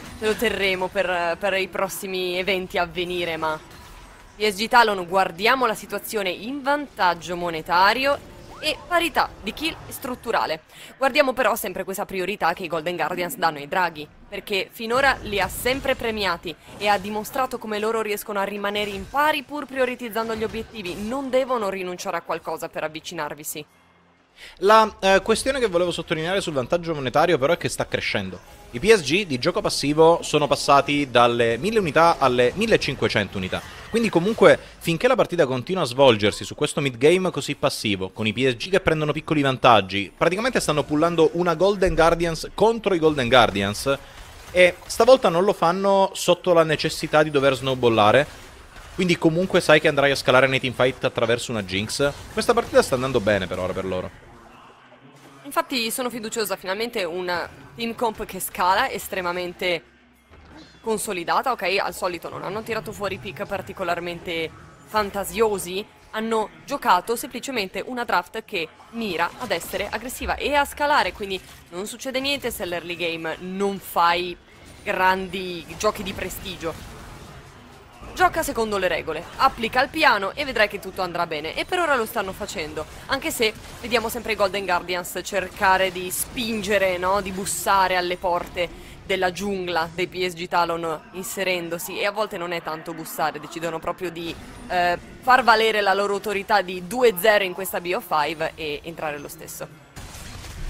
per i prossimi eventi a venire, ma... PSG Talon, guardiamo la situazione in vantaggio monetario e parità di kill strutturale. Guardiamo però sempre questa priorità che i Golden Guardians danno ai draghi, perché finora li ha sempre premiati e ha dimostrato come loro riescono a rimanere in pari pur prioritizzando gli obiettivi. Non devono rinunciare a qualcosa per avvicinarvisi. La questione che volevo sottolineare sul vantaggio monetario però è che sta crescendo. I PSG di gioco passivo sono passati dalle 1000 unità alle 1500 unità. Quindi comunque finché la partita continua a svolgersi su questo mid game così passivo, con i PSG che prendono piccoli vantaggi, praticamente stanno pullando una Golden Guardians contro i Golden Guardians, e stavolta non lo fanno sotto la necessità di dover snowballare. Quindi comunque sai che andrai a scalare nei teamfight attraverso una Jinx. Questa partita sta andando bene per ora per loro. Infatti sono fiduciosa, finalmente una team comp che scala, estremamente consolidata. Ok, al solito non hanno tirato fuori pick particolarmente fantasiosi, hanno giocato semplicemente una draft che mira ad essere aggressiva e a scalare, quindi non succede niente se all'early game non fai grandi giochi di prestigio. Gioca secondo le regole, applica il piano e vedrai che tutto andrà bene. E per ora lo stanno facendo, anche se vediamo sempre i Golden Guardians cercare di spingere, no? Di bussare alle porte della giungla dei PSG Talon inserendosi. E a volte non è tanto bussare, decidono proprio di far valere la loro autorità di 2-0 in questa BO5 e entrare lo stesso.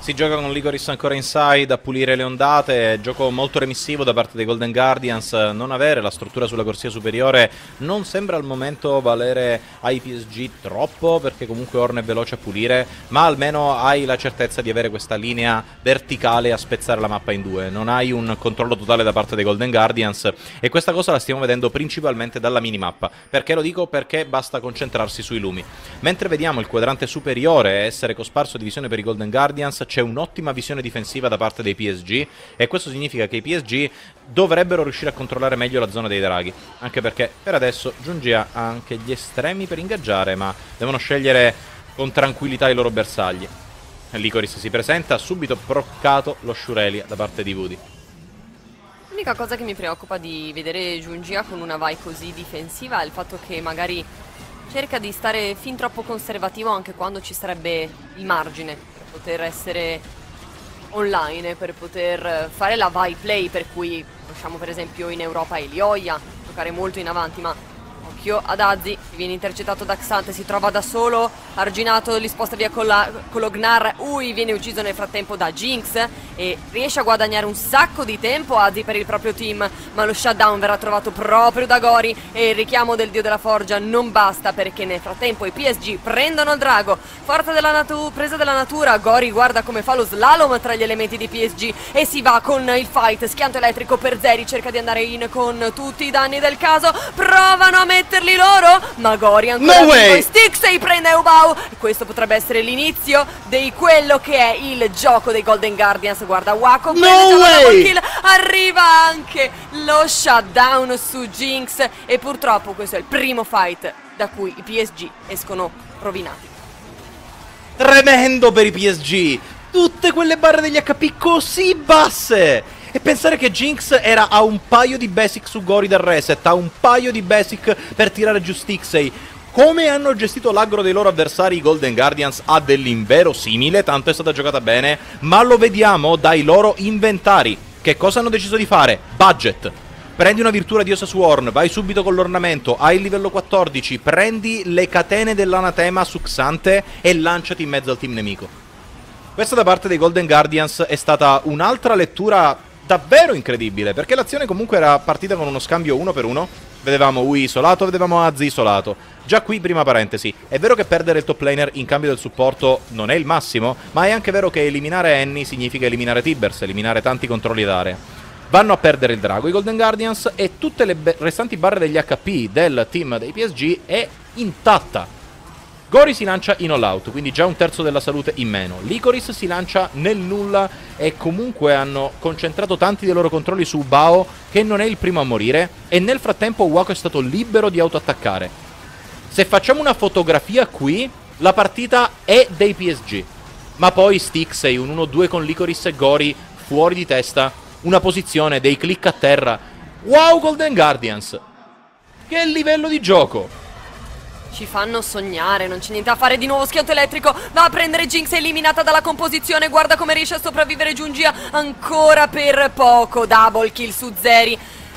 Si gioca con Licorice ancora inside a pulire le ondate, gioco molto remissivo da parte dei Golden Guardians. Non avere la struttura sulla corsia superiore non sembra al momento valere ai PSG troppo, perché comunque Ornn è veloce a pulire, ma almeno hai la certezza di avere questa linea verticale a spezzare la mappa in due. Non hai un controllo totale da parte dei Golden Guardians e questa cosa la stiamo vedendo principalmente dalla minimappa. Perché lo dico? Perché basta concentrarsi sui lumi. Mentre vediamo il quadrante superiore essere cosparso di visione per i Golden Guardians, c'è un'ottima visione difensiva da parte dei PSG e questo significa che i PSG dovrebbero riuscire a controllare meglio la zona dei draghi, anche perché per adesso Giungia ha anche gli estremi per ingaggiare, ma devono scegliere con tranquillità i loro bersagli. Licorice si presenta, subito broccato lo Shurelia da parte di Woody. L'unica cosa che mi preoccupa di vedere Giungia con una vai così difensiva è il fatto che magari cerca di stare fin troppo conservativo anche quando ci sarebbe il margine per poter essere online, per poter fare la vai play, per cui conosciamo per esempio in Europa Elioia, giocare molto in avanti, ma occhio ad Azzi, che viene intercettato da Xante, si trova da solo, Arginato li sposta via con lo Gnar, viene ucciso nel frattempo da Jinx e riesce a guadagnare un sacco di tempo Azzi per il proprio team, ma lo shutdown verrà trovato proprio da Gori e il richiamo del dio della forgia non basta, perché nel frattempo i PSG prendono il drago, forza della presa della natura. Gori guarda come fa lo slalom tra gli elementi di PSG e si va con il fight, schianto elettrico per Zeri, cerca di andare in con tutti i danni del caso, provano a metterli loro, ma Gori ancora con Styx e prende Eubao. Questo potrebbe essere l'inizio di quello che è il gioco dei Golden Guardians. Guarda Wako, kill, arriva anche lo shutdown su Jinx e purtroppo questo è il primo fight da cui i PSG escono rovinati. Tremendo per i PSG, tutte quelle barre degli HP così basse, e pensare che Jinx era a un paio di basic su Gori dal reset, a un paio di basic per tirare giù Stixey. Come hanno gestito l'aggro dei loro avversari i Golden Guardians ha dell'inverosimile, tanto è stata giocata bene, ma lo vediamo dai loro inventari. Che cosa hanno deciso di fare? Budget. Prendi una virtù radiosa su Ornn, vai subito con l'ornamento, hai il livello 14, prendi le catene dell'anatema su Xante e lanciati in mezzo al team nemico. Questa da parte dei Golden Guardians è stata un'altra lettura davvero incredibile, perché l'azione comunque era partita con uno scambio 1 per 1. Vedevamo Ui isolato, vedevamo Azzi isolato. Già qui, prima parentesi, è vero che perdere il top laner in cambio del supporto non è il massimo, ma è anche vero che eliminare Annie significa eliminare Tibbers, eliminare tanti controlli d'area. Vanno a perdere il drago i Golden Guardians e tutte le restanti barre degli HP del team dei PSG è intatta. Gori si lancia in all out, quindi già un terzo della salute in meno. Licorice si lancia nel nulla e comunque hanno concentrato tanti dei loro controlli su Bao, che non è il primo a morire, e nel frattempo Wako è stato libero di autoattaccare. Se facciamo una fotografia qui, la partita è dei PSG. Ma poi Stixey, un 1-2 con Licorice e Gori, fuori di testa, una posizione, dei click a terra. Wow Golden Guardians! Che livello di gioco! Ci fanno sognare, non c'è niente da fare, di nuovo schianto elettrico, va a prendere Jinx, eliminata dalla composizione, guarda come riesce a sopravvivere Giungia, ancora per poco, double kill su Zeri.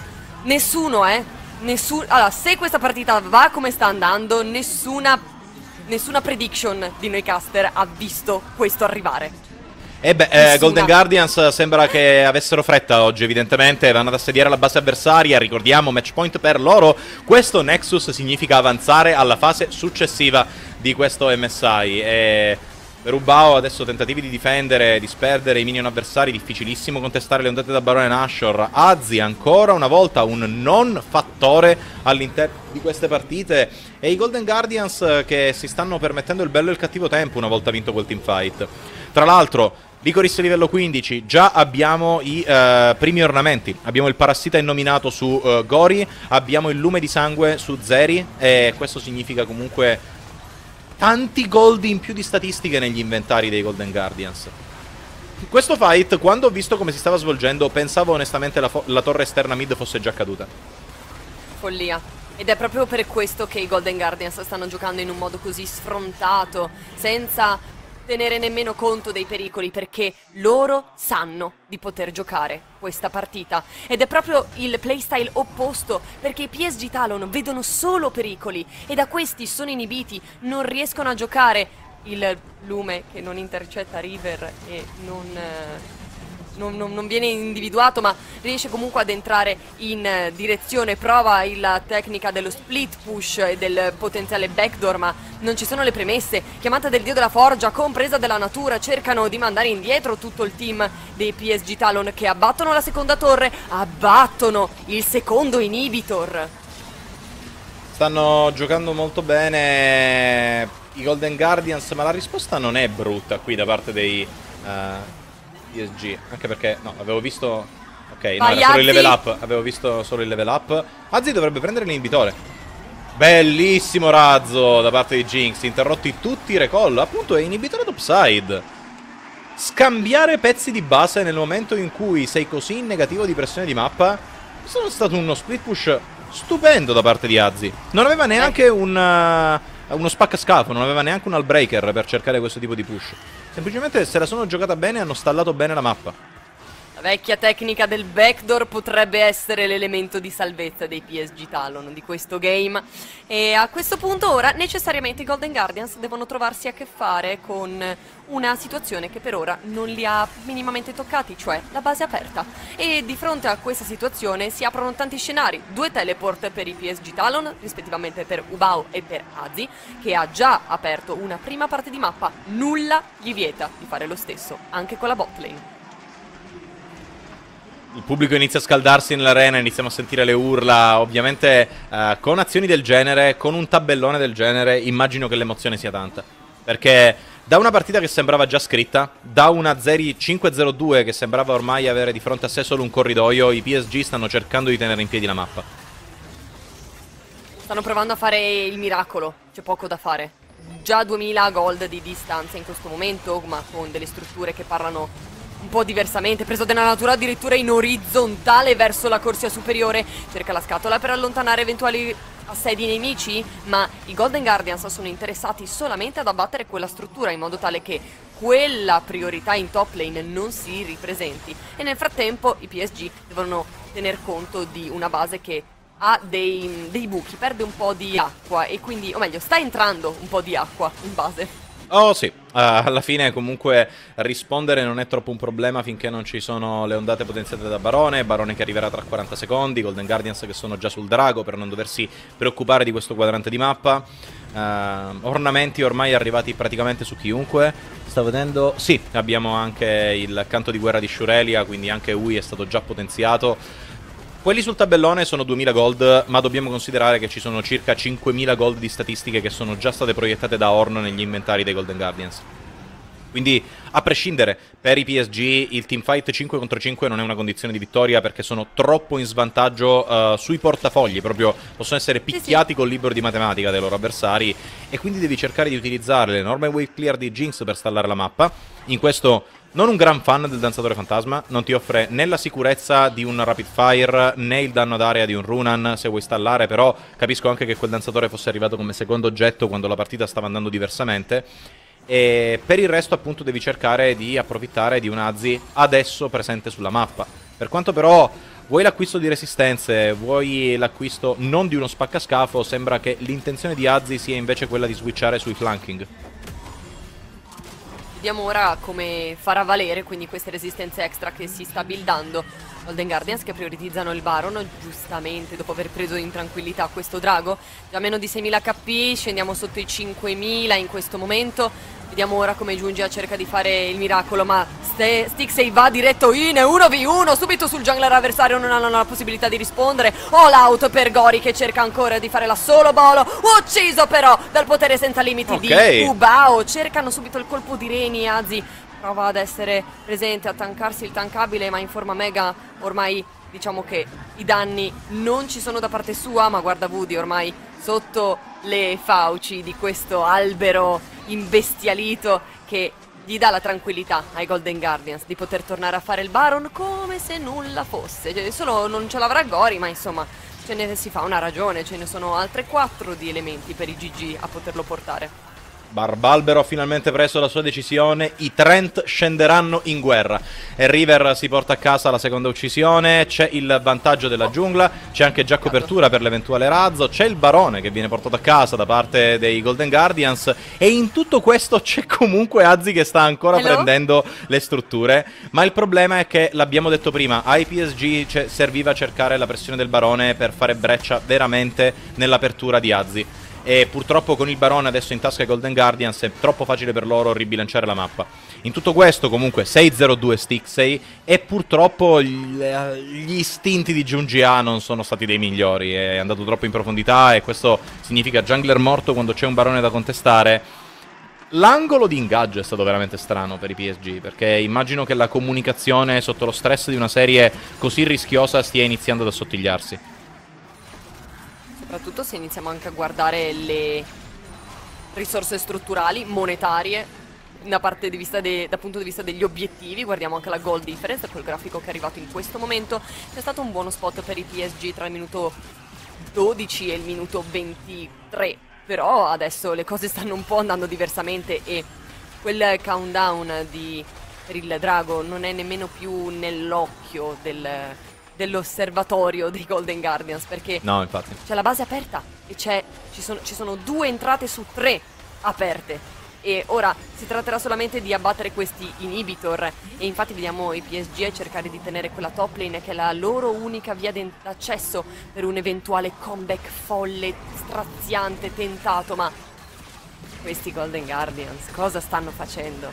Nessuno, allora, se questa partita va come sta andando, nessuna prediction di noi caster ha visto questo arrivare. Golden Guardians sembra che avessero fretta oggi, evidentemente. Vanno ad assediare la base avversaria. Ricordiamo, match point per loro. Questo Nexus significa avanzare alla fase successiva di questo MSI. E per Ubao adesso tentativi di difendere, disperdere i minion avversari. Difficilissimo contestare le ondate da Barone Nashor. Azzi ancora una volta un non fattore all'interno di queste partite. E i Golden Guardians che si stanno permettendo il bello e il cattivo tempo una volta vinto quel teamfight. Tra l'altro, Licorice livello 15, già abbiamo i primi ornamenti. Abbiamo il parassita innominato su Gori, abbiamo il lume di sangue su Zeri, e questo significa comunque tanti gold in più di statistiche negli inventari dei Golden Guardians. Questo fight, quando ho visto come si stava svolgendo, pensavo onestamente la torre esterna mid fosse già caduta. Follia. Ed è proprio per questo che i Golden Guardians stanno giocando in un modo così sfrontato, senza tenere nemmeno conto dei pericoli, perché loro sanno di poter giocare questa partita. Ed è proprio il playstyle opposto, perché i PSG Talon vedono solo pericoli e da questi sono inibiti, non riescono a giocare il lume che non intercetta River e non viene individuato, ma riesce comunque ad entrare in direzione, prova la tecnica dello split push e del potenziale backdoor, ma non ci sono le premesse. Chiamata del dio della forgia, compresa della natura, cercano di mandare indietro tutto il team dei PSG Talon, che abbattono la seconda torre, abbattono il secondo inhibitor. Stanno giocando molto bene i Golden Guardians, ma la risposta non è brutta qui da parte dei PSG, anche perché, no, avevo visto... Ok, no, era solo il level up, avevo visto solo il level up. Azzi dovrebbe prendere l'inibitore. Bellissimo razzo da parte di Jinx, interrotti tutti i recall, appunto è inibitore topside. Scambiare pezzi di base nel momento in cui sei così in negativo di pressione di mappa. Questo è stato uno split push stupendo da parte di Azzi. Non aveva neanche uno spacca scafo, non aveva neanche un hullbreaker per cercare questo tipo di push. Semplicemente se la sono giocata bene, hanno stallato bene la mappa. La vecchia tecnica del backdoor potrebbe essere l'elemento di salvezza dei PSG Talon di questo game. E a questo punto ora necessariamente i Golden Guardians devono trovarsi a che fare con una situazione che per ora non li ha minimamente toccati, cioè la base aperta. E di fronte a questa situazione si aprono tanti scenari. 2 teleport per i PSG Talon, rispettivamente per Ubao e per Azzi, che ha già aperto una prima parte di mappa. Nulla gli vieta di fare lo stesso, anche con la bot lane. Il pubblico inizia a scaldarsi nell'arena, iniziamo a sentire le urla. Ovviamente con azioni del genere, con un tabellone del genere, immagino che l'emozione sia tanta. Perché da una partita che sembrava già scritta, da una 5-0-2 che sembrava ormai avere di fronte a sé solo un corridoio, i PSG stanno cercando di tenere in piedi la mappa. Stanno provando a fare il miracolo, c'è poco da fare. Già 2000 gold di distanza in questo momento, ma con delle strutture che parlano un po' diversamente, preso della natura addirittura in orizzontale verso la corsia superiore. Cerca la scatola per allontanare eventuali assedi nemici, ma i Golden Guardians sono interessati solamente ad abbattere quella struttura in modo tale che quella priorità in top lane non si ripresenti. E nel frattempo i PSG devono tener conto di una base che ha dei buchi, perde un po' di acqua e quindi, o meglio, sta entrando un po' di acqua in base. Oh sì, alla fine comunque rispondere non è troppo un problema finché non ci sono le ondate potenziate da Barone che arriverà tra 40 secondi, Golden Guardians che sono già sul drago per non doversi preoccupare di questo quadrante di mappa. Ornamenti ormai arrivati praticamente su chiunque. Sto vedendo, sì, abbiamo anche il canto di guerra di Shurelia, quindi anche Ui è stato già potenziato. Quelli sul tabellone sono 2000 gold, ma dobbiamo considerare che ci sono circa 5000 gold di statistiche che sono già state proiettate da Ornn negli inventari dei Golden Guardians. Quindi, a prescindere, per i PSG il teamfight 5 contro 5 non è una condizione di vittoria perché sono troppo in svantaggio sui portafogli, proprio possono essere picchiati col libro di matematica dei loro avversari e quindi devi cercare di utilizzare l'enorme wave clear di Jinx per stallare la mappa. In questo non un gran fan del danzatore fantasma, non ti offre né la sicurezza di un rapid fire né il danno d'area di un Runan se vuoi stallare, però capisco anche che quel danzatore fosse arrivato come secondo oggetto quando la partita stava andando diversamente. E per il resto appunto devi cercare di approfittare di un Azzi adesso presente sulla mappa. Per quanto però vuoi l'acquisto di resistenze, vuoi l'acquisto non di uno spaccascafo, sembra che l'intenzione di Azzi sia invece quella di switchare sui flanking. Vediamo ora come farà valere quindi queste resistenze extra che si sta buildando. Golden Guardians che prioritizzano il Baron, giustamente dopo aver preso in tranquillità questo drago. Già meno di 6000 HP, scendiamo sotto i 5000 in questo momento. Vediamo ora come Giungia cerca di fare il miracolo, ma Stixxay va diretto in 1v1, subito sul jungler avversario, non hanno la possibilità di rispondere. All out per Gori che cerca ancora di fare la solo bolo, ucciso però dal potere senza limiti di Ubao. Cercano subito il colpo di Reni, Azzi prova ad essere presente, a tankarsi il tankabile, ma in forma mega ormai diciamo che i danni non ci sono da parte sua, ma guarda Woody ormai sotto le fauci di questo albero imbestialito che gli dà la tranquillità ai Golden Guardians di poter tornare a fare il Baron come se nulla fosse. Cioè, solo non ce l'avrà Gori, ma insomma si fa una ragione, ce ne sono altre 4 di elementi per i GG a poterlo portare. Barbalbero ha finalmente preso la sua decisione, i Trent scenderanno in guerra e River si porta a casa la seconda uccisione, c'è il vantaggio della giungla, c'è anche già copertura per l'eventuale razzo, c'è il barone che viene portato a casa da parte dei Golden Guardians e in tutto questo c'è comunque Azzi che sta ancora prendendo le strutture, ma il problema è che, l'abbiamo detto prima, ai PSG serviva cercare la pressione del barone per fare breccia veramente nell'apertura di Azzi. E purtroppo con il barone adesso in tasca ai Golden Guardians è troppo facile per loro ribilanciare la mappa. In tutto questo comunque 6-0-2 Stixxay e purtroppo gli istinti di Jungia non sono stati dei migliori, è andato troppo in profondità e questo significa jungler morto quando c'è un barone da contestare. L'angolo di ingaggio è stato veramente strano per i PSG, perché immagino che la comunicazione sotto lo stress di una serie così rischiosa stia iniziando ad assottigliarsi. Soprattutto se iniziamo anche a guardare le risorse strutturali, monetarie, dal punto di vista degli obiettivi. Guardiamo anche la goal difference, quel grafico che è arrivato in questo momento. C'è stato un buono spot per i PSG tra il minuto 12 e il minuto 23, però adesso le cose stanno un po' andando diversamente e quel countdown per il drago non è nemmeno più nell'occhio dell'osservatorio dei Golden Guardians, perché no, infatti c'è la base aperta e ci sono 2 entrate su 3 aperte e ora si tratterà solamente di abbattere questi inhibitor e infatti vediamo i PSG cercare di tenere quella top lane che è la loro unica via d'accesso per un eventuale comeback folle, straziante, tentato, ma questi Golden Guardians cosa stanno facendo?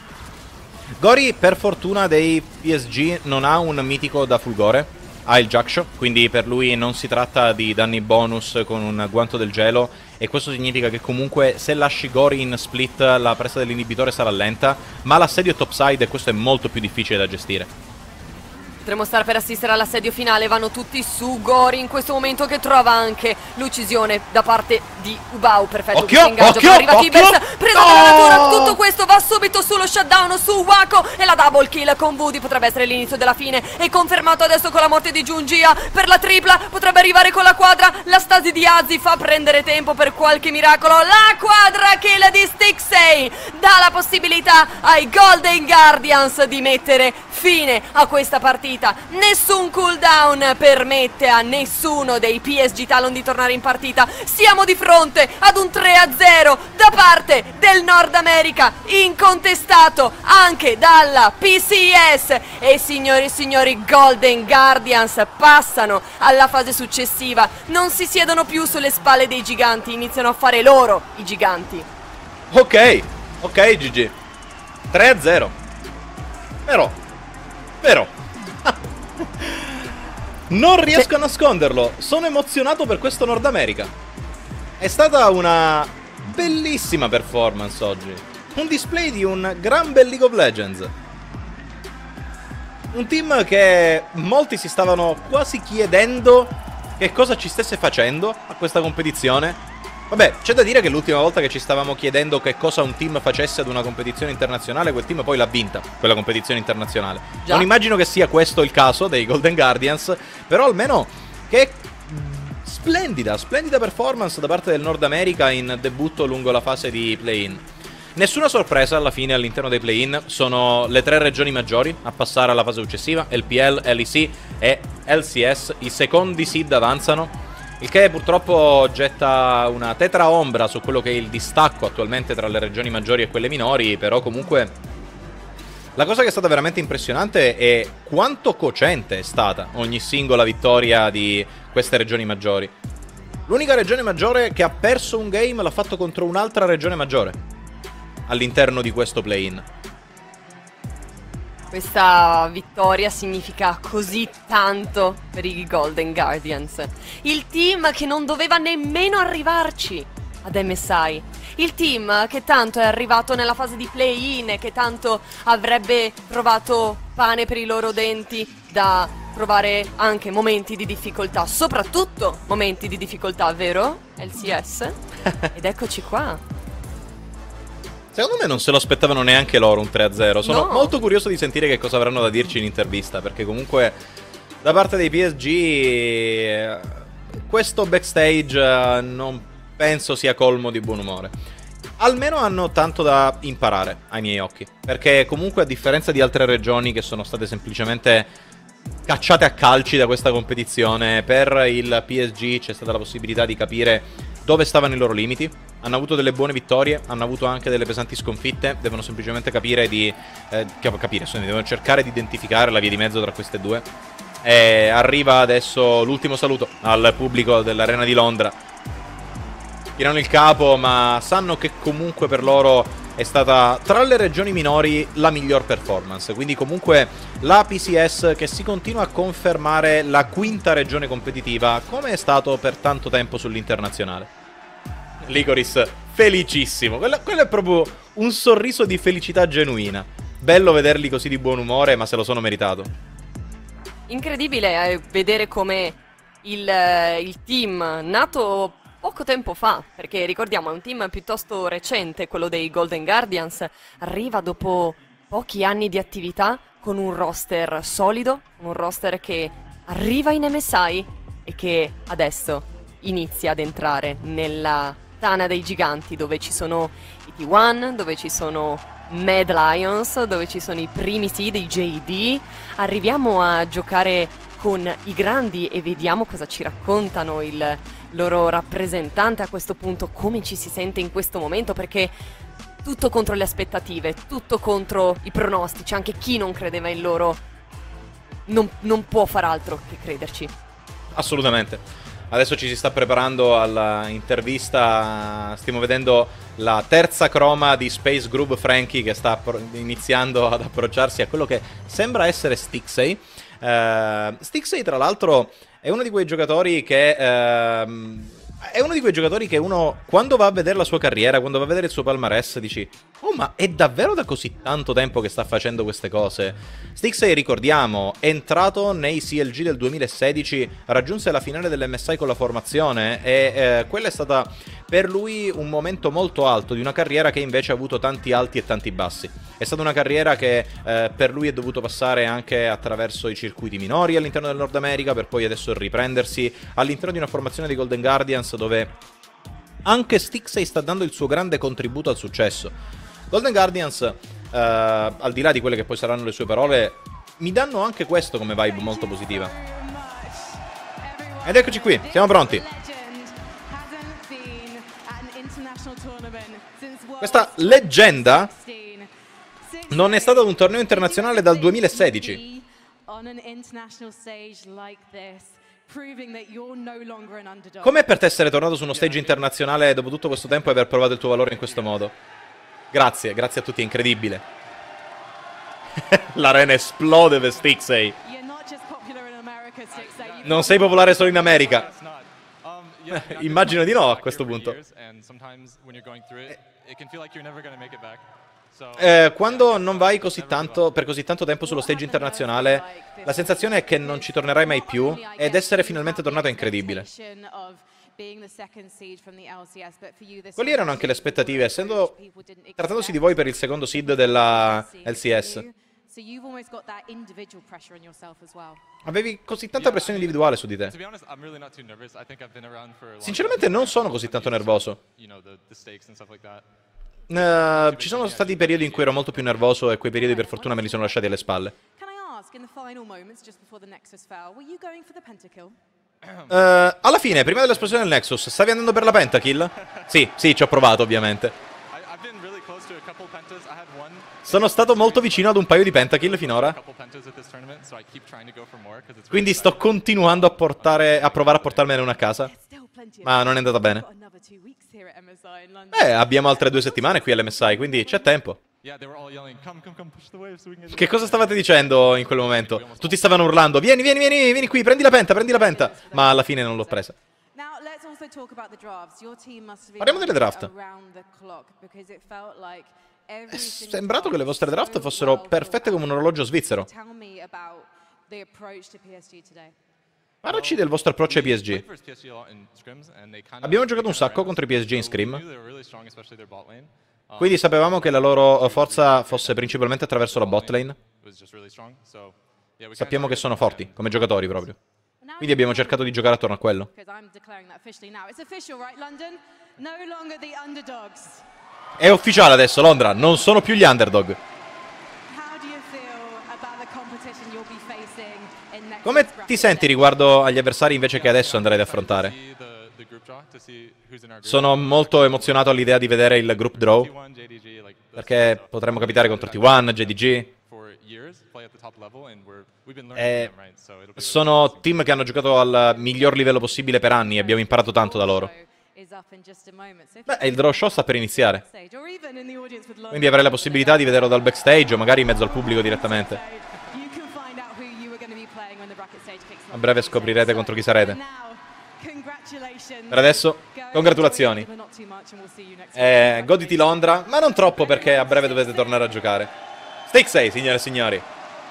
Gori per fortuna dei PSG non ha un mitico da Fulgore, ha il Jackshaw, quindi per lui non si tratta di danni bonus con un guanto del gelo e questo significa che comunque se lasci Gori in split la presa dell'inibitore sarà lenta, ma l'assedio è topside e questo è molto più difficile da gestire. Potremmo stare per assistere all'assedio finale, vanno tutti su Gori in questo momento che trova anche l'uccisione da parte di Ubau. Perfetto, occhio, arriva Tibers, preso dalla natura, tutto questo va subito sullo shutdown su Wako e la double kill con Woody potrebbe essere l'inizio della fine e confermato adesso con la morte di Jungia per la tripla, potrebbe arrivare con la quadra, la stasi di Azzi fa prendere tempo per qualche miracolo, la quadra kill di Stixxay dà la possibilità ai Golden Guardians di mettere fine a questa partita. Nessun cooldown permette a nessuno dei PSG Talon di tornare in partita. Siamo di fronte ad un 3-0 da parte del Nord America, incontestato anche dalla PCS. E signori e signori, Golden Guardians passano alla fase successiva. Non si siedono più sulle spalle dei giganti, iniziano a fare loro i giganti. Ok, GG 3-0. Però non riesco a nasconderlo, sono emozionato per questo Nord America. È stata una bellissima performance oggi, un display di un gran bel League of Legends. Un team che molti si stavano quasi chiedendo che cosa ci stesse facendo a questa competizione. Vabbè, c'è da dire che l'ultima volta che ci stavamo chiedendo che cosa un team facesse ad una competizione internazionale, quel team poi l'ha vinta, quella competizione internazionale. Già. Non immagino che sia questo il caso dei Golden Guardians, però almeno che splendida performance da parte del Nord America in debutto lungo la fase di play-in. Nessuna sorpresa alla fine all'interno dei play-in, sono le 3 regioni maggiori a passare alla fase successiva, LPL, LEC e LCS, i secondi seed avanzano. Il che purtroppo getta una tetra ombra su quello che è il distacco attualmente tra le regioni maggiori e quelle minori, però comunque la cosa che è stata veramente impressionante è quanto cocente è stata ogni singola vittoria di queste regioni maggiori. L'unica regione maggiore che ha perso un game l'ha fatto contro un'altra regione maggiore all'interno di questo play-in. Questa vittoria significa così tanto per i Golden Guardians. Il team che non doveva nemmeno arrivarci ad MSI. Il team che tanto è arrivato nella fase di play-in e che tanto avrebbe trovato pane per i loro denti da provare anche momenti di difficoltà. Soprattutto momenti di difficoltà, vero? LCS? Ed eccoci qua. Secondo me non se lo aspettavano neanche loro un 3-0. Sono molto curioso di sentire che cosa avranno da dirci in intervista, perché comunque da parte dei PSG questo backstage non penso sia colmo di buon umore. almeno hanno tanto da imparare ai miei occhi, perché comunque a differenza di altre regioni che sono state semplicemente cacciate a calci da questa competizione, per il PSG c'è stata la possibilità di capire dove stavano i loro limiti. Hanno avuto delle buone vittorie, hanno avuto anche delle pesanti sconfitte, devono semplicemente devono cercare di identificare la via di mezzo tra queste due. E arriva adesso l'ultimo saluto al pubblico dell'Arena di Londra. Tirano il capo, ma sanno che comunque per loro è stata, tra le regioni minori, la miglior performance. Quindi comunque la PCS che si continua a confermare la quinta regione competitiva, come è stato per tanto tempo sull'internazionale. Licorice felicissimo, quello è proprio un sorriso di felicità genuina. Bello vederli così di buon umore, ma se lo sono meritato. Incredibile vedere come il team nato poco tempo fa, perché ricordiamo è un team piuttosto recente, quello dei Golden Guardians, arriva dopo pochi anni di attività con un roster solido, un roster che arriva in MSI e che adesso inizia ad entrare nella tana dei giganti, dove ci sono i T1, dove ci sono Mad Lions, dove ci sono i primi seed, i JD. Arriviamo a giocare con i grandi e vediamo cosa ci raccontano il loro rappresentante a questo punto, come ci si sente in questo momento, perché tutto contro le aspettative, tutto contro i pronostici, anche chi non credeva in loro non può far altro che crederci. Assolutamente. Adesso ci si sta preparando all'intervista, stiamo vedendo la terza croma di Space Groove Frankie che sta iniziando ad approcciarsi a quello che sembra essere Stixxay. Stixxay tra l'altro è uno di quei giocatori che uno, quando va a vedere la sua carriera, quando va a vedere il suo palmarès, dici: oh, ma è davvero da così tanto tempo che sta facendo queste cose? Stixxay, ricordiamo, è entrato nei CLG del 2016, raggiunse la finale dell'MSI con la formazione e quella è stata per lui un momento molto alto di una carriera che invece ha avuto tanti alti e tanti bassi. È stata una carriera che per lui è dovuto passare anche attraverso i circuiti minori all'interno del Nord America, per poi adesso riprendersi all'interno di una formazione dei Golden Guardians dove anche Stixxay sta dando il suo grande contributo al successo. Golden Guardians, al di là di quelle che poi saranno le sue parole, mi danno anche questo come vibe molto positiva. Ed eccoci qui, siamo pronti. Questa leggenda non è stata ad un torneo internazionale dal 2016. Com'è per te essere tornato su uno stage internazionale dopo tutto questo tempo e aver provato il tuo valore in questo modo? Grazie, grazie a tutti, è incredibile. L'arena esplode per Stixxay. Non sei popolare solo in America. Immagino di no a questo punto. Quando non vai così tanto, per così tanto tempo sullo stage internazionale, la sensazione è che non ci tornerai mai più, ed essere finalmente tornato è incredibile. Quali erano anche le aspettative, trattandosi di voi per il secondo seed della LCS? Avevi così tanta pressione individuale su di te. Sinceramente non sono così tanto nervoso. Ci sono stati periodi in cui ero molto più nervoso e quei periodi per fortuna me li sono lasciati alle spalle. Alla fine, prima dell'esplosione del Nexus, stavi andando per la pentakill? Sì, ci ho provato ovviamente. Sono stato molto vicino ad un paio di pentakill finora. Quindi sto continuando a provare a portarmene una a casa. Ma non è andata bene. Abbiamo altre 2 settimane qui all'MSI, quindi c'è tempo. Che cosa stavate dicendo in quel momento? Tutti stavano urlando: vieni qui, prendi la penta. Ma alla fine non l'ho presa. Parliamo delle draft. È sembrato che le vostre draft fossero perfette come un orologio svizzero. Parlaci del vostro approccio ai PSG. Abbiamo giocato un sacco contro i PSG in Scrim, quindi sapevamo che la loro forza fosse principalmente attraverso la bot lane. Sappiamo che sono forti, come giocatori proprio. Quindi abbiamo cercato di giocare attorno a quello. È ufficiale adesso, Londra, non sono più gli underdog. Come ti senti riguardo agli avversari invece che adesso andrei ad affrontare? Sono molto emozionato all'idea di vedere il group draw, perché potremmo capitare contro T1, JDG. Sono team che hanno giocato al miglior livello possibile per anni e abbiamo imparato tanto da loro. Beh, il draw show sta per iniziare, quindi avrei la possibilità di vederlo dal backstage o magari in mezzo al pubblico direttamente. A breve scoprirete contro chi sarete. Per adesso, congratulazioni. Goditi Londra, ma non troppo perché a breve dovete tornare a giocare. Stixxay, signore e signori.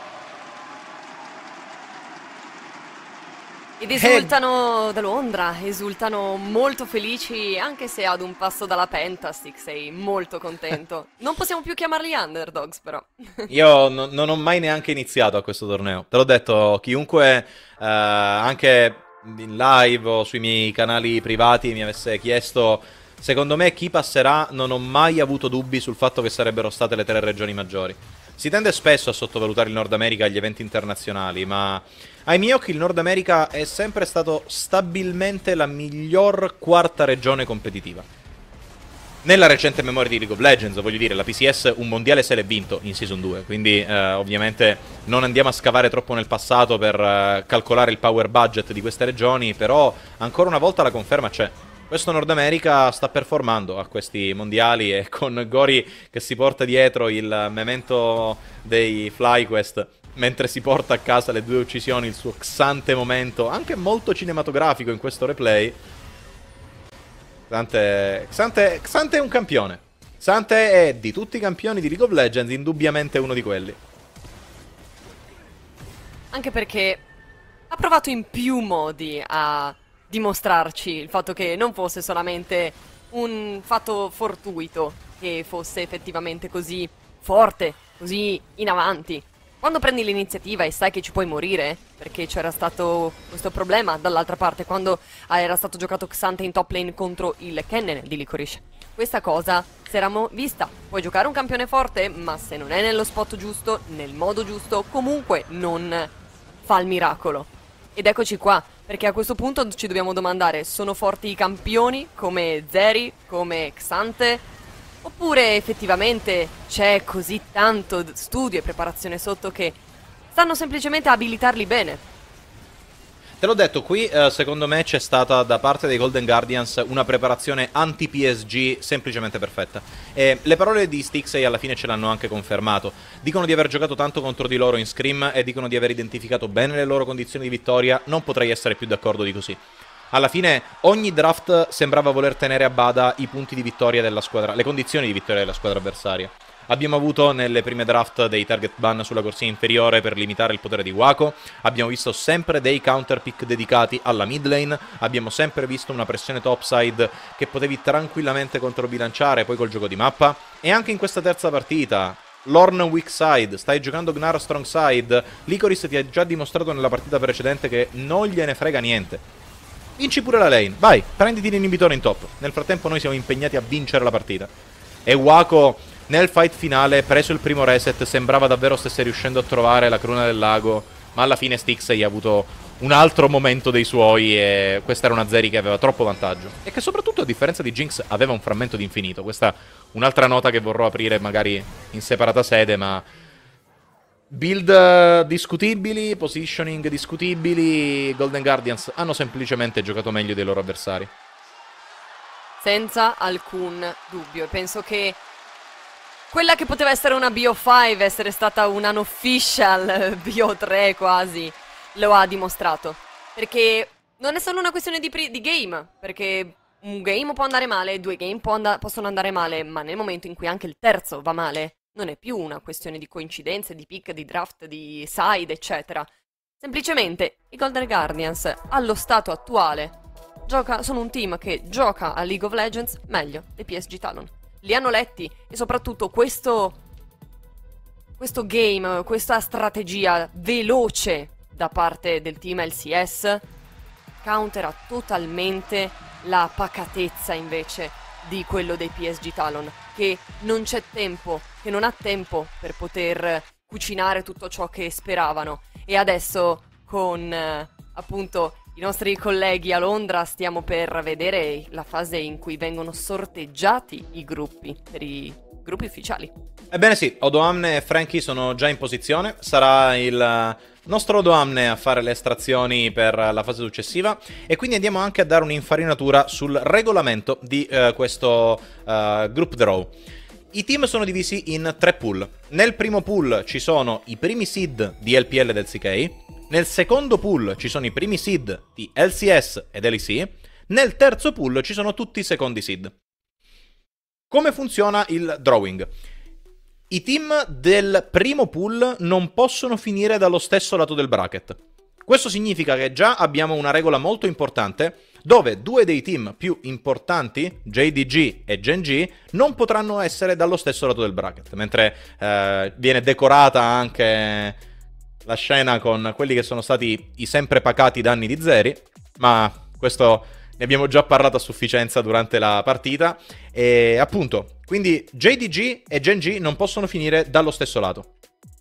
Ed esultano da Londra, esultano molto felici, anche se ad un passo dalla penta, Stixxay, molto contento. Non possiamo più chiamarli underdogs, però. Io non ho mai neanche iniziato a questo torneo. Te l'ho detto, chiunque, anche in live o sui miei canali privati, mi avesse chiesto, secondo me chi passerà, non ho mai avuto dubbi sul fatto che sarebbero state le 3 regioni maggiori. Si tende spesso a sottovalutare il Nord America agli eventi internazionali, ma ai miei occhi il Nord America è sempre stato stabilmente la miglior quarta regione competitiva. Nella recente memoria di League of Legends, voglio dire, la PCS un mondiale se l'è vinto in Season 2, quindi ovviamente non andiamo a scavare troppo nel passato per calcolare il power budget di queste regioni, però ancora una volta la conferma c'è. Questo Nord America sta performando a questi mondiali e con Gori che si porta dietro il memento dei FlyQuest mentre si porta a casa le 2 uccisioni, il suo Xante momento, anche molto cinematografico in questo replay. Xante è un campione. Xante è, di tutti i campioni di League of Legends, indubbiamente uno di quelli. Anche perché ha provato in più modi a dimostrarci il fatto che non fosse solamente un fatto fortuito, che fosse effettivamente così forte, così in avanti. Quando prendi l'iniziativa e sai che ci puoi morire, perché c'era stato questo problema dall'altra parte, quando era stato giocato Xante in top lane contro il Kennen di Licorice. Questa cosa si era vista. Puoi giocare un campione forte, ma se non è nello spot giusto, nel modo giusto, comunque non fa il miracolo. Ed eccoci qua, perché a questo punto ci dobbiamo domandare, sono forti i campioni come Zeri, come Xante? Oppure effettivamente c'è così tanto studio e preparazione sotto che stanno semplicemente a abilitarli bene? Te l'ho detto, qui secondo me c'è stata da parte dei Golden Guardians una preparazione anti-PSG semplicemente perfetta. E le parole di Stixxay alla fine ce l'hanno anche confermato. Dicono di aver giocato tanto contro di loro in Scrim e dicono di aver identificato bene le loro condizioni di vittoria. Non potrei essere più d'accordo di così. Alla fine ogni draft sembrava voler tenere a bada i punti di vittoria della squadra, le condizioni di vittoria della squadra avversaria. Abbiamo avuto nelle prime draft dei target ban sulla corsia inferiore per limitare il potere di Wako, abbiamo visto sempre dei counter pick dedicati alla mid lane, abbiamo sempre visto una pressione topside che potevi tranquillamente controbilanciare poi col gioco di mappa, e anche in questa terza partita Lorn weak side, stai giocando Gnar strong side, Licorice ti ha già dimostrato nella partita precedente che non gliene frega niente. Vinci pure la lane, vai, prenditi l'inibitore in top. Nel frattempo noi siamo impegnati a vincere la partita. E Wako nel fight finale, preso il primo reset, sembrava davvero stesse riuscendo a trovare la cruna del lago, ma alla fine Stixxay ha avuto un altro momento dei suoi e questa era una Zeri che aveva troppo vantaggio. E che soprattutto, a differenza di Jinx, aveva un frammento di infinito. Questa è un'altra nota che vorrò aprire magari in separata sede, ma build discutibili, positioning discutibili, Golden Guardians hanno semplicemente giocato meglio dei loro avversari. Senza alcun dubbio. E penso che quella che poteva essere una BO5 essere stata una unofficial BO3 quasi, lo ha dimostrato. Perché non è solo una questione di game, perché un game può andare male, 2 game possono andare male, ma nel momento in cui anche il terzo va male, non è più una questione di coincidenze, di pick, di draft, di side, eccetera. Semplicemente i Golden Guardians, allo stato attuale, sono un team che gioca a League of Legends meglio dei PSG Talon. Li hanno letti e soprattutto questo game, questa strategia veloce da parte del team LCS countera totalmente la pacatezza invece di quello dei PSG Talon, che non c'è tempo, che non ha tempo per poter cucinare tutto ciò che speravano. E adesso con appunto i nostri colleghi a Londra stiamo per vedere la fase in cui vengono sorteggiati i gruppi per i gruppi ufficiali. Ebbene sì, Odoamne e Frankie sono già in posizione, sarà il nostro Odoamne a fare le estrazioni per la fase successiva e quindi andiamo anche a dare un'infarinatura sul regolamento di questo group draw. I team sono divisi in 3 pool. Nel primo pool ci sono i primi seed di LPL del CK, nel secondo pool ci sono i primi seed di LCS ed LEC, nel terzo pool ci sono tutti i secondi seed. Come funziona il drawing? I team del primo pool non possono finire dallo stesso lato del bracket. Questo significa che già abbiamo una regola molto importante dove 2 dei team più importanti, JDG e Gen G, non potranno essere dallo stesso lato del bracket, mentre viene decorata anche la scena con quelli che sono stati i sempre pacati danni di Zeri, ma questo ne abbiamo già parlato a sufficienza durante la partita. E appunto, quindi JDG e Gen G non possono finire dallo stesso lato.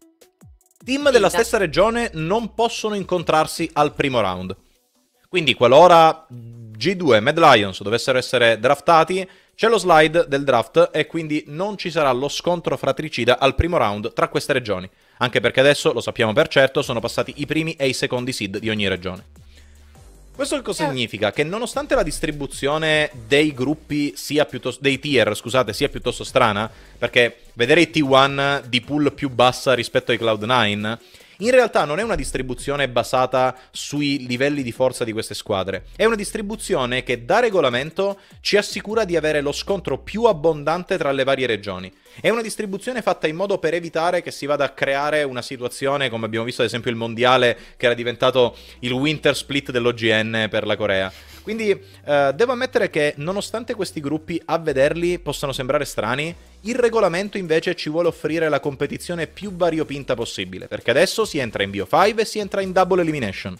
Team della stessa regione non possono incontrarsi al primo round. Quindi qualora G2 e Mad Lions dovessero essere draftati, c'è lo slide del draft e quindi non ci sarà lo scontro fratricida al primo round tra queste regioni. Anche perché adesso, lo sappiamo per certo, sono passati i primi e i secondi seed di ogni regione. Questo che cosa significa? Che nonostante la distribuzione dei gruppi sia piuttosto, dei tier, scusate, sia piuttosto strana, perché vedere i T1 di pool più bassa rispetto ai Cloud9, in realtà non è una distribuzione basata sui livelli di forza di queste squadre. È una distribuzione che da regolamento ci assicura di avere lo scontro più abbondante tra le varie regioni. È una distribuzione fatta in modo per evitare che si vada a creare una situazione, come abbiamo visto ad esempio il mondiale, che era diventato il winter split dell'OGN per la Corea. Quindi devo ammettere che nonostante questi gruppi a vederli possano sembrare strani, il regolamento invece ci vuole offrire la competizione più variopinta possibile, perché adesso si entra in BO5 e si entra in double elimination.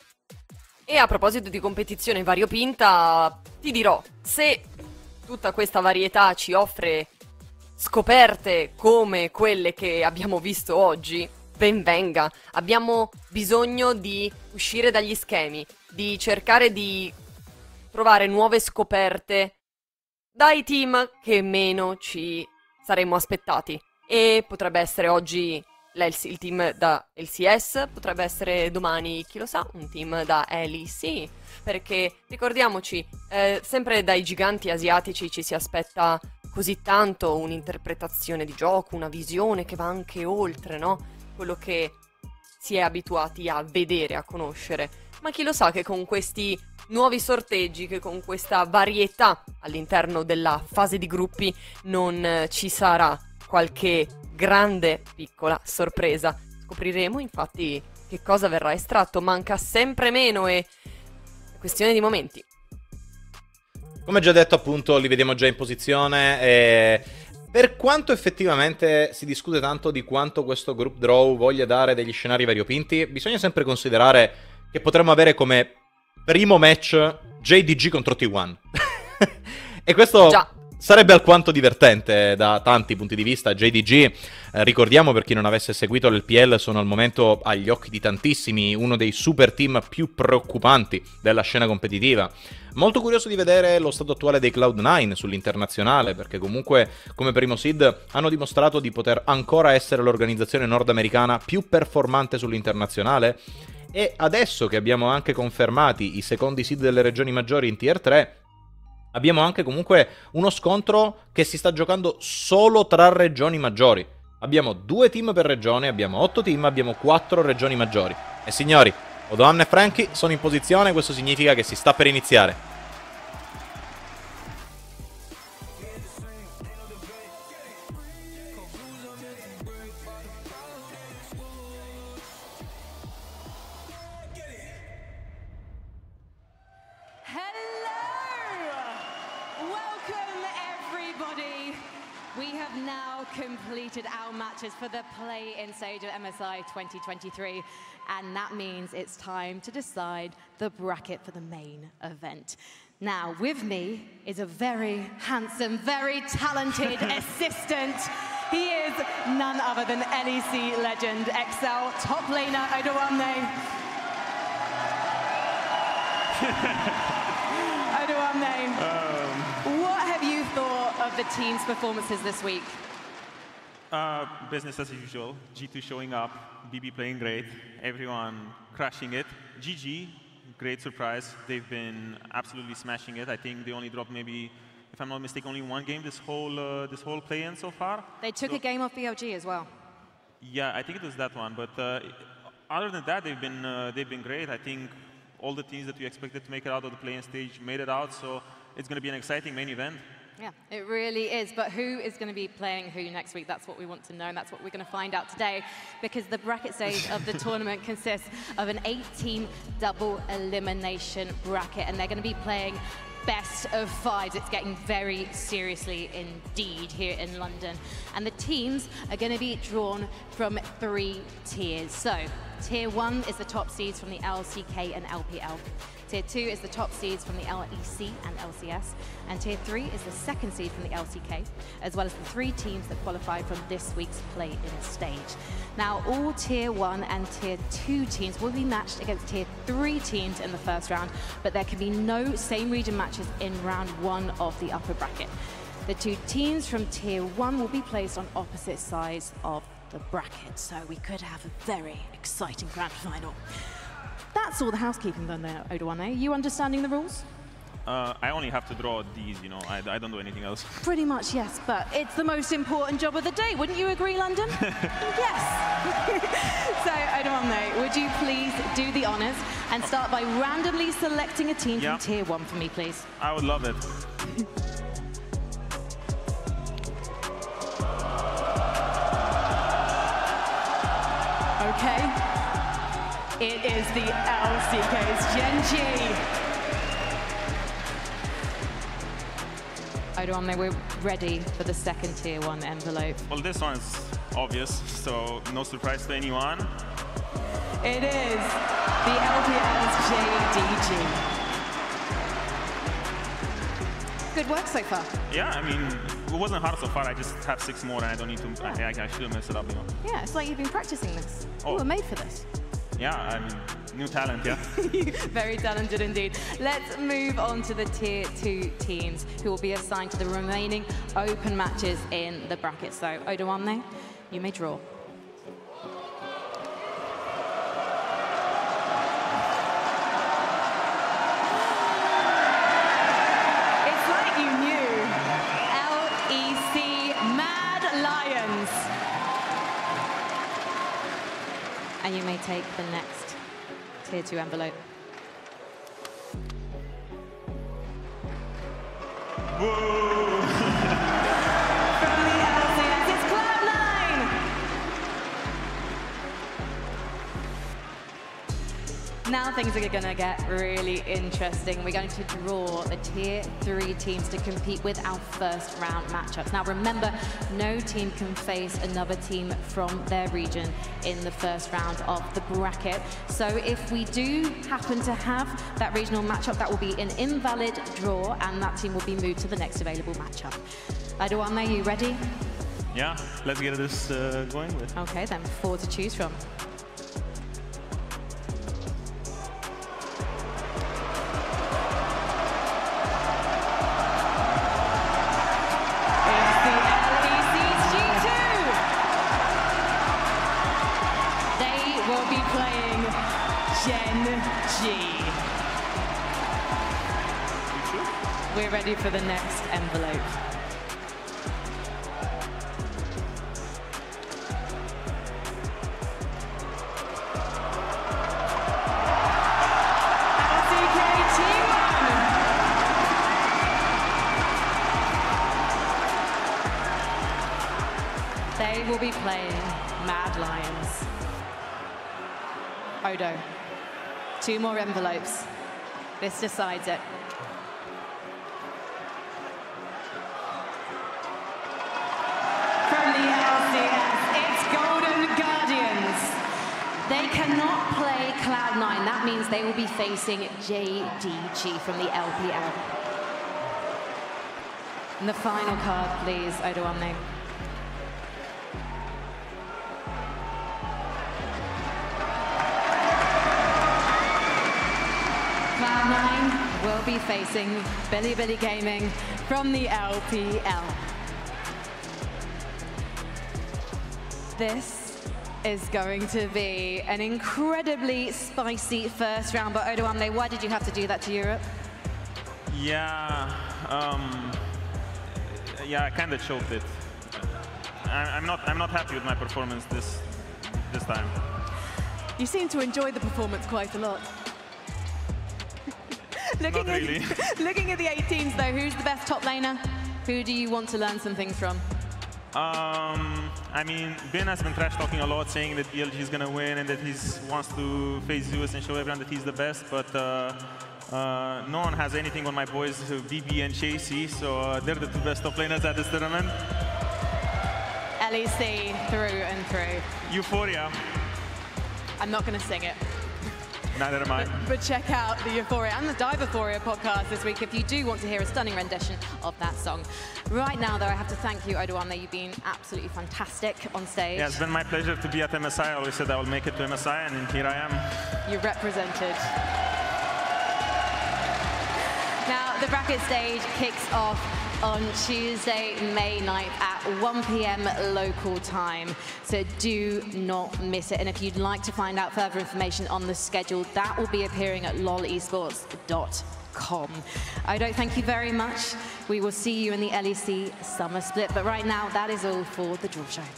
E a proposito di competizione variopinta, ti dirò, se tutta questa varietà ci offre scoperte come quelle che abbiamo visto oggi, ben venga. Abbiamo bisogno di uscire dagli schemi, di cercare di trovare nuove scoperte dai team che meno ci saremmo aspettati. E potrebbe essere oggi il team da LCS, potrebbe essere domani, chi lo sa, un team da LEC. Perché ricordiamoci, sempre dai giganti asiatici ci si aspetta così tanto un'interpretazione di gioco, una visione che va anche oltre, no? Quello che si è abituati a vedere, a conoscere. Ma chi lo sa che con questi nuovi sorteggi, che con questa varietà all'interno della fase di gruppi non ci sarà qualche grande piccola sorpresa. Scopriremo infatti che cosa verrà estratto, manca sempre meno e è questione di momenti. Come già detto appunto li vediamo già in posizione e per quanto effettivamente si discute tanto di quanto questo group draw voglia dare degli scenari variopinti, bisogna sempre considerare che potremmo avere come primo match JDG contro T1. E questo sarebbe alquanto divertente da tanti punti di vista. JDG, ricordiamo per chi non avesse seguito l'LPL, sono al momento agli occhi di tantissimi uno dei super team più preoccupanti della scena competitiva. Molto curioso di vedere lo stato attuale dei Cloud9 sull'internazionale, perché comunque come primo seed hanno dimostrato di poter ancora essere l'organizzazione nordamericana più performante sull'internazionale. E adesso che abbiamo anche confermati i secondi seed delle regioni maggiori in tier 3, abbiamo anche comunque uno scontro che si sta giocando solo tra regioni maggiori. Abbiamo 2 team per regione, abbiamo 8 team, abbiamo 4 regioni maggiori. E signori, Odoamne e Frankie sono in posizione, questo significa che si sta per iniziare. Completed our matches for the play-in stage of MSI 2023, and that means it's time to decide the bracket for the main event. Now, with me is a very handsome, very talented assistant. He is none other than LEC legend, XL top laner, Odoamne. Odoamne, what have you thought of the team's performances this week? Business as usual. G2 showing up, BB playing great, everyone crushing it. GG, great surprise. They've been absolutely smashing it. I think they only dropped maybe, if I'm not mistaken, only one game this whole play-in so far. They took a game off BLG as well. Yeah, I think it was that one. But other than that, they've been great. I think all the teams that we expected to make it out of the play-in stage made it out. So it's going to be an exciting main event. Yeah, it really is. But who is going to be playing who next week? That's what we want to know, and that's what we're going to find out today, because the bracket stage of the tournament consists of an 8-team double elimination bracket, and they're going to be playing best of 5s. It's getting very seriously indeed here in London. And the teams are going to be drawn from 3 tiers. So, Tier 1 is the top seeds from the LCK and LPL. Tier 2 is the top seeds from the LEC and LCS. And Tier 3 is the second seed from the LCK, as well as the 3 teams that qualify from this week's play-in stage. Now, all Tier 1 and Tier 2 teams will be matched against Tier 3 teams in the first round, but there can be no same region matches in round 1 of the upper bracket. The 2 teams from Tier 1 will be placed on opposite sides of the bracket, so we could have a very exciting grand final. That's all the housekeeping done there, Odoamne. You understanding the rules? I only have to draw these, you know. I don't do anything else. Pretty much, yes, but it's the most important job of the day. Wouldn't you agree, London? Yes. So, Odoamne, would you please do the honors and start by randomly selecting a team from Tier 1 for me, please? I would love it. Okay. It is the LCK's Gen.G. Odoamne, we're ready for the second Tier 1 envelope. Well, this one's obvious, so no surprise to anyone. It is the LPL's JDG. Good work so far. Yeah, I mean, it wasn't hard so far. I just have 6 more and I don't need to, I shouldn't mess it up, you know. Yeah, it's like you've been practicing this. Oh. You were made for this. Yeah, I mean, new talent, yeah. Very talented indeed. Let's move on to the Tier 2 teams who will be assigned to the remaining open matches in the bracket. So, Odoamne, you may draw. It's like you knew. LEC Mad Lions. And you may take the next Tier 2 envelope. Whoa! From the LCS, it's Cloud9! Now things are going to get really interesting. We're going to draw the Tier 3 teams to compete with our first round matchups. Now remember, no team can face another team from their region in the first round of the bracket. So if we do happen to have that regional matchup, that will be an invalid draw, and that team will be moved to the next available matchup. Odoamne, are you ready? Yeah, let's get this going with. Okay, then 4 to choose from. Gen.G. We're ready for the next envelope. LCK T1. They will be playing Mad Lions. Odo. 2 more envelopes. This decides it. From the LCS, it's Golden Guardians. They cannot play Cloud9. That means they will be facing JDG from the LPL. And the final card, please, Odoamne. Cloud9 will be facing Bilibili Gaming from the LPL. This is going to be an incredibly spicy first round, but Odoamne, why did you have to do that to Europe? Yeah, I kind of choked it. I'm not happy with my performance this time. You seem to enjoy the performance quite a lot. Not really. Looking at the 8 teams though, who's the best top laner? Who do you want to learn some things from? I mean, Ben has been trash talking a lot, saying that BLG is going to win and that he wants to face Zeus and show everyone that he's the best, but no one has anything on my boys, BB and Chasey, so they're the 2 best top laners at this tournament. LEC through and through. Euphoria. I'm not going to sing it. Neither am I. But check out the Euphoria and the Divaphoria podcast this week if you do want to hear a stunning rendition of that song. Right now, though, I have to thank you, Odoamne. You've been absolutely fantastic on stage. Yeah, it's been my pleasure to be at MSI. I always said I will make it to MSI, and here I am. You represented. Now, the bracket stage kicks off on Tuesday, May 9th at 1 p.m. local time. So do not miss it. And if you'd like to find out further information on the schedule, that will be appearing at lolesports.com. Odo, thank you very much. We will see you in the LEC Summer Split. But right now, that is all for the Draw Show.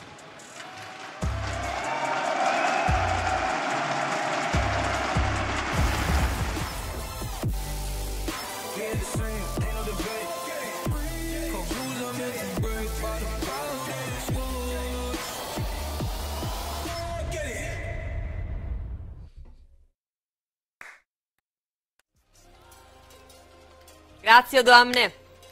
Grazie Odoamne.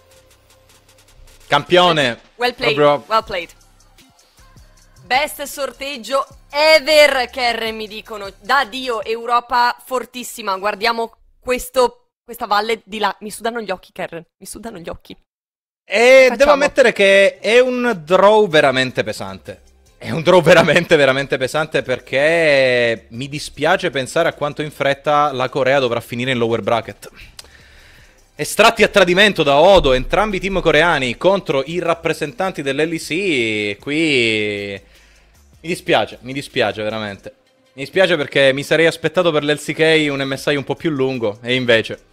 Campione. Well played, Proprio... well played. Best sorteggio ever, Kerr, mi dicono. Da Dio, Europa fortissima. Guardiamo questa valle di là. Mi sudano gli occhi, Kerr, mi sudano gli occhi. E Facciamo. devo ammettere che è un draw veramente pesante. È un draw veramente, veramente pesante perché mi dispiace pensare a quanto in fretta la Corea dovrà finire in lower bracket. Estratti a tradimento da Odo, entrambi i team coreani contro i rappresentanti dell'LEC, qui mi dispiace veramente. Mi dispiace perché mi sarei aspettato per l'LCK un MSI un po' più lungo, e invece...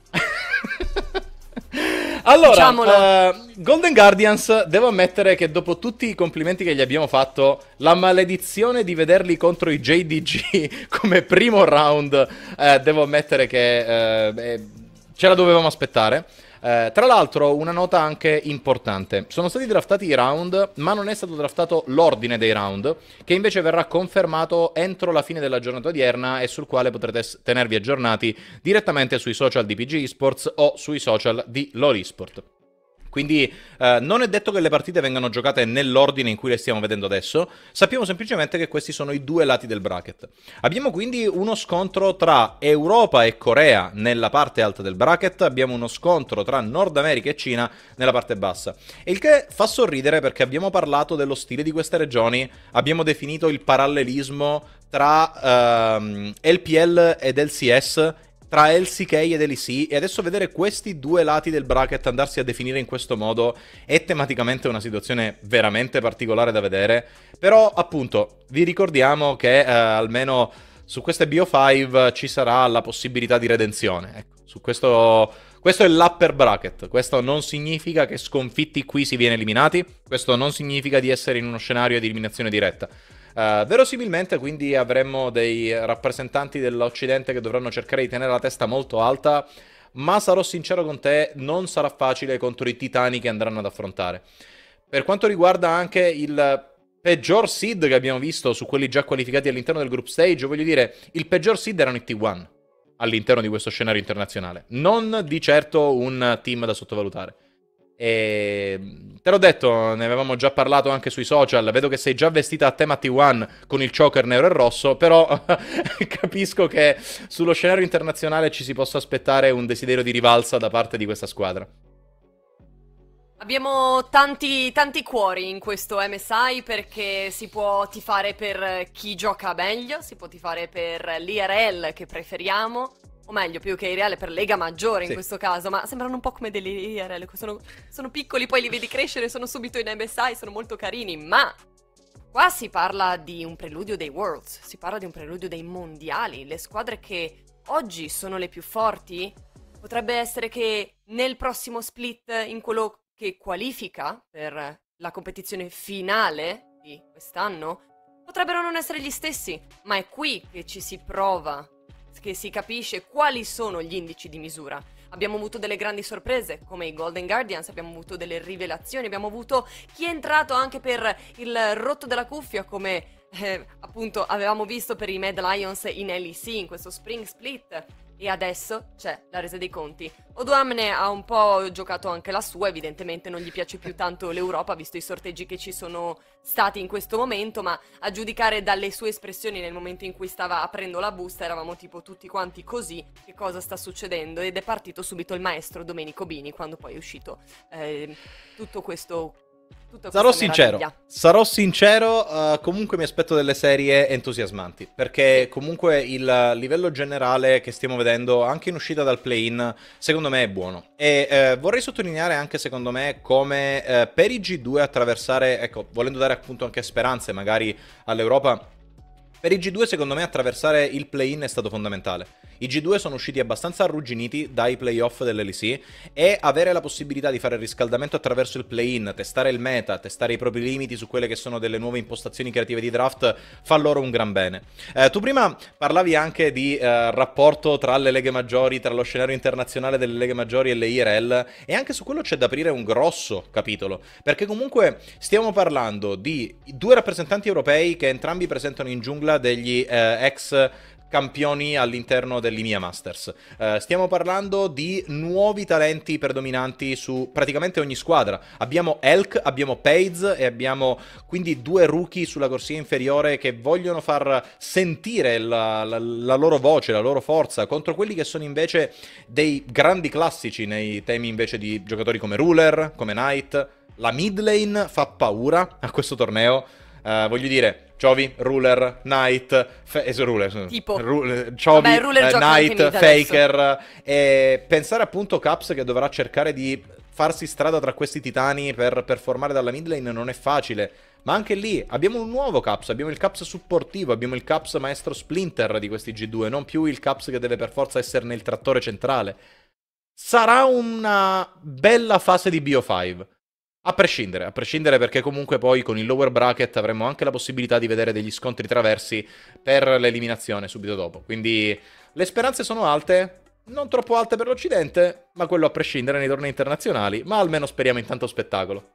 Allora, Golden Guardians, devo ammettere che dopo tutti i complimenti che gli abbiamo fatto, la maledizione di vederli contro i JDG come primo round, devo ammettere che ce la dovevamo aspettare. Tra l'altro, una nota anche importante. Sono stati draftati i round, ma non è stato draftato l'ordine dei round, che invece verrà confermato entro la fine della giornata odierna e sul quale potrete tenervi aggiornati direttamente sui social di PG Esports o sui social di LoL Esport. Quindi non è detto che le partite vengano giocate nell'ordine in cui le stiamo vedendo adesso, sappiamo semplicemente che questi sono i 2 lati del bracket. Abbiamo quindi uno scontro tra Europa e Corea nella parte alta del bracket, abbiamo uno scontro tra Nord America e Cina nella parte bassa. E il che fa sorridere perché abbiamo parlato dello stile di queste regioni, abbiamo definito il parallelismo tra LPL ed LCS, tra LCK ed LEC, e adesso vedere questi 2 lati del bracket andarsi a definire in questo modo è tematicamente una situazione veramente particolare da vedere. Però appunto vi ricordiamo che almeno su queste BO5 ci sarà la possibilità di redenzione. Ecco, su questo è l'upper bracket. Questo non significa che sconfitti qui si viene eliminati, questo non significa di essere in uno scenario di eliminazione diretta. Verosimilmente quindi avremo dei rappresentanti dell'Occidente che dovranno cercare di tenere la testa molto alta, ma sarò sincero con te, non sarà facile contro i titani che andranno ad affrontare. Per quanto riguarda anche il peggior seed che abbiamo visto su quelli già qualificati all'interno del group stage, voglio dire, il peggior seed erano i T1 all'interno di questo scenario internazionale, non di certo un team da sottovalutare. E te l'ho detto, ne avevamo già parlato anche sui social. Vedo che sei già vestita a tema T1 con il choker nero e rosso, però capisco che sullo scenario internazionale ci si possa aspettare un desiderio di rivalsa da parte di questa squadra. Abbiamo tanti cuori in questo MSI, perché si può tifare per chi gioca meglio, si può tifare per l'IRL che preferiamo, o meglio, più che IRL, per Lega Maggiore in questo caso, ma sembrano un po' come delle IRL, sono piccoli, poi li vedi crescere, sono subito in MSI, sono molto carini, ma qua si parla di un preludio dei Worlds, si parla di un preludio dei mondiali. Le squadre che oggi sono le più forti, potrebbe essere che nel prossimo split, in quello che qualifica per la competizione finale di quest'anno, potrebbero non essere gli stessi, ma è qui che ci si prova, che si capisce quali sono gli indici di misura. Abbiamo avuto delle grandi sorprese come i Golden Guardians, abbiamo avuto delle rivelazioni, abbiamo avuto chi è entrato anche per il rotto della cuffia, come appunto avevamo visto per i Mad Lions in LEC in questo Spring Split. E adesso c'è la resa dei conti. Odoamne ha un po' giocato anche la sua, evidentemente non gli piace più tanto l'Europa, visto i sorteggi che ci sono stati in questo momento, ma a giudicare dalle sue espressioni nel momento in cui stava aprendo la busta eravamo tipo tutti quanti così, che cosa sta succedendo? Ed è partito subito il maestro Domenico Bini quando poi è uscito tutto questo... Sarò sincero, comunque mi aspetto delle serie entusiasmanti, perché comunque il livello generale che stiamo vedendo anche in uscita dal play-in secondo me è buono, e vorrei sottolineare anche secondo me come per i G2 attraversare, ecco, volendo dare appunto anche speranze magari all'Europa, per i G2 secondo me attraversare il play-in è stato fondamentale. I G2 sono usciti abbastanza arrugginiti dai playoff dell'LEC, e avere la possibilità di fare il riscaldamento attraverso il play-in, testare il meta, testare i propri limiti su quelle che sono delle nuove impostazioni creative di draft, fa loro un gran bene. Tu prima parlavi anche di rapporto tra le leghe maggiori, tra lo scenario internazionale delle leghe maggiori e le IRL, e anche su quello c'è da aprire un grosso capitolo, perché comunque stiamo parlando di due rappresentanti europei che entrambi presentano in giungla degli ex campioni all'interno dell'IMIA Masters. Stiamo parlando di nuovi talenti predominanti su praticamente ogni squadra. Abbiamo Elk, abbiamo Pades e abbiamo quindi due rookie sulla corsia inferiore che vogliono far sentire la loro voce, la loro forza contro quelli che sono invece dei grandi classici nei temi invece di giocatori come Ruler, come Knight. La mid lane fa paura a questo torneo. Voglio dire, Chovy, Ruler, Knight, tipo Chovy, Ruler Knight, Faker, e pensare appunto Caps che dovrà cercare di farsi strada tra questi titani per formare dalla mid lane non è facile. Ma anche lì abbiamo un nuovo Caps, abbiamo il Caps supportivo, abbiamo il Caps maestro Splinter di questi G2, non più il Caps che deve per forza esserne il trattore centrale. Sarà una bella fase di BO5. A prescindere perché comunque poi con il lower bracket avremo anche la possibilità di vedere degli scontri traversi per l'eliminazione subito dopo. Quindi le speranze sono alte, non troppo alte per l'Occidente, ma quello a prescindere nei tornei internazionali, ma almeno speriamo in tanto spettacolo.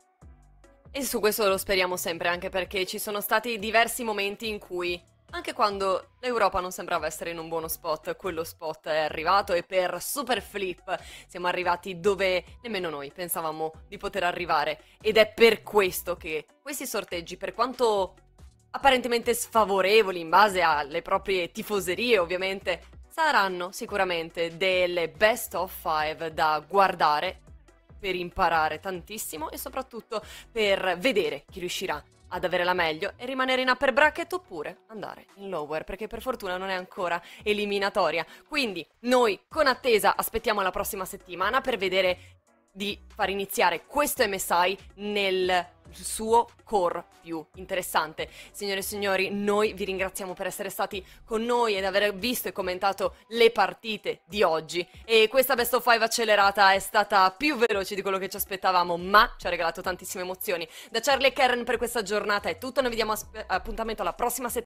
E su questo lo speriamo sempre, anche perché ci sono stati diversi momenti in cui, anche quando l'Europa non sembrava essere in un buono spot, quello spot è arrivato, e per Super Flip siamo arrivati dove nemmeno noi pensavamo di poter arrivare. Ed è per questo che questi sorteggi, per quanto apparentemente sfavorevoli in base alle proprie tifoserie ovviamente, saranno sicuramente delle best of 5 da guardare, per imparare tantissimo e soprattutto per vedere chi riuscirà ad avere la meglio e rimanere in upper bracket oppure andare in lower, perché per fortuna non è ancora eliminatoria. Quindi noi con attesa aspettiamo la prossima settimana per vedere di far iniziare questo MSI nel suo core più interessante. Signore e signori, noi vi ringraziamo per essere stati con noi ed aver visto e commentato le partite di oggi, e questa best of 5 accelerata è stata più veloce di quello che ci aspettavamo, ma ci ha regalato tantissime emozioni. Da Charlie e Karen per questa giornata è tutto, noi vi diamo appuntamento alla prossima settimana.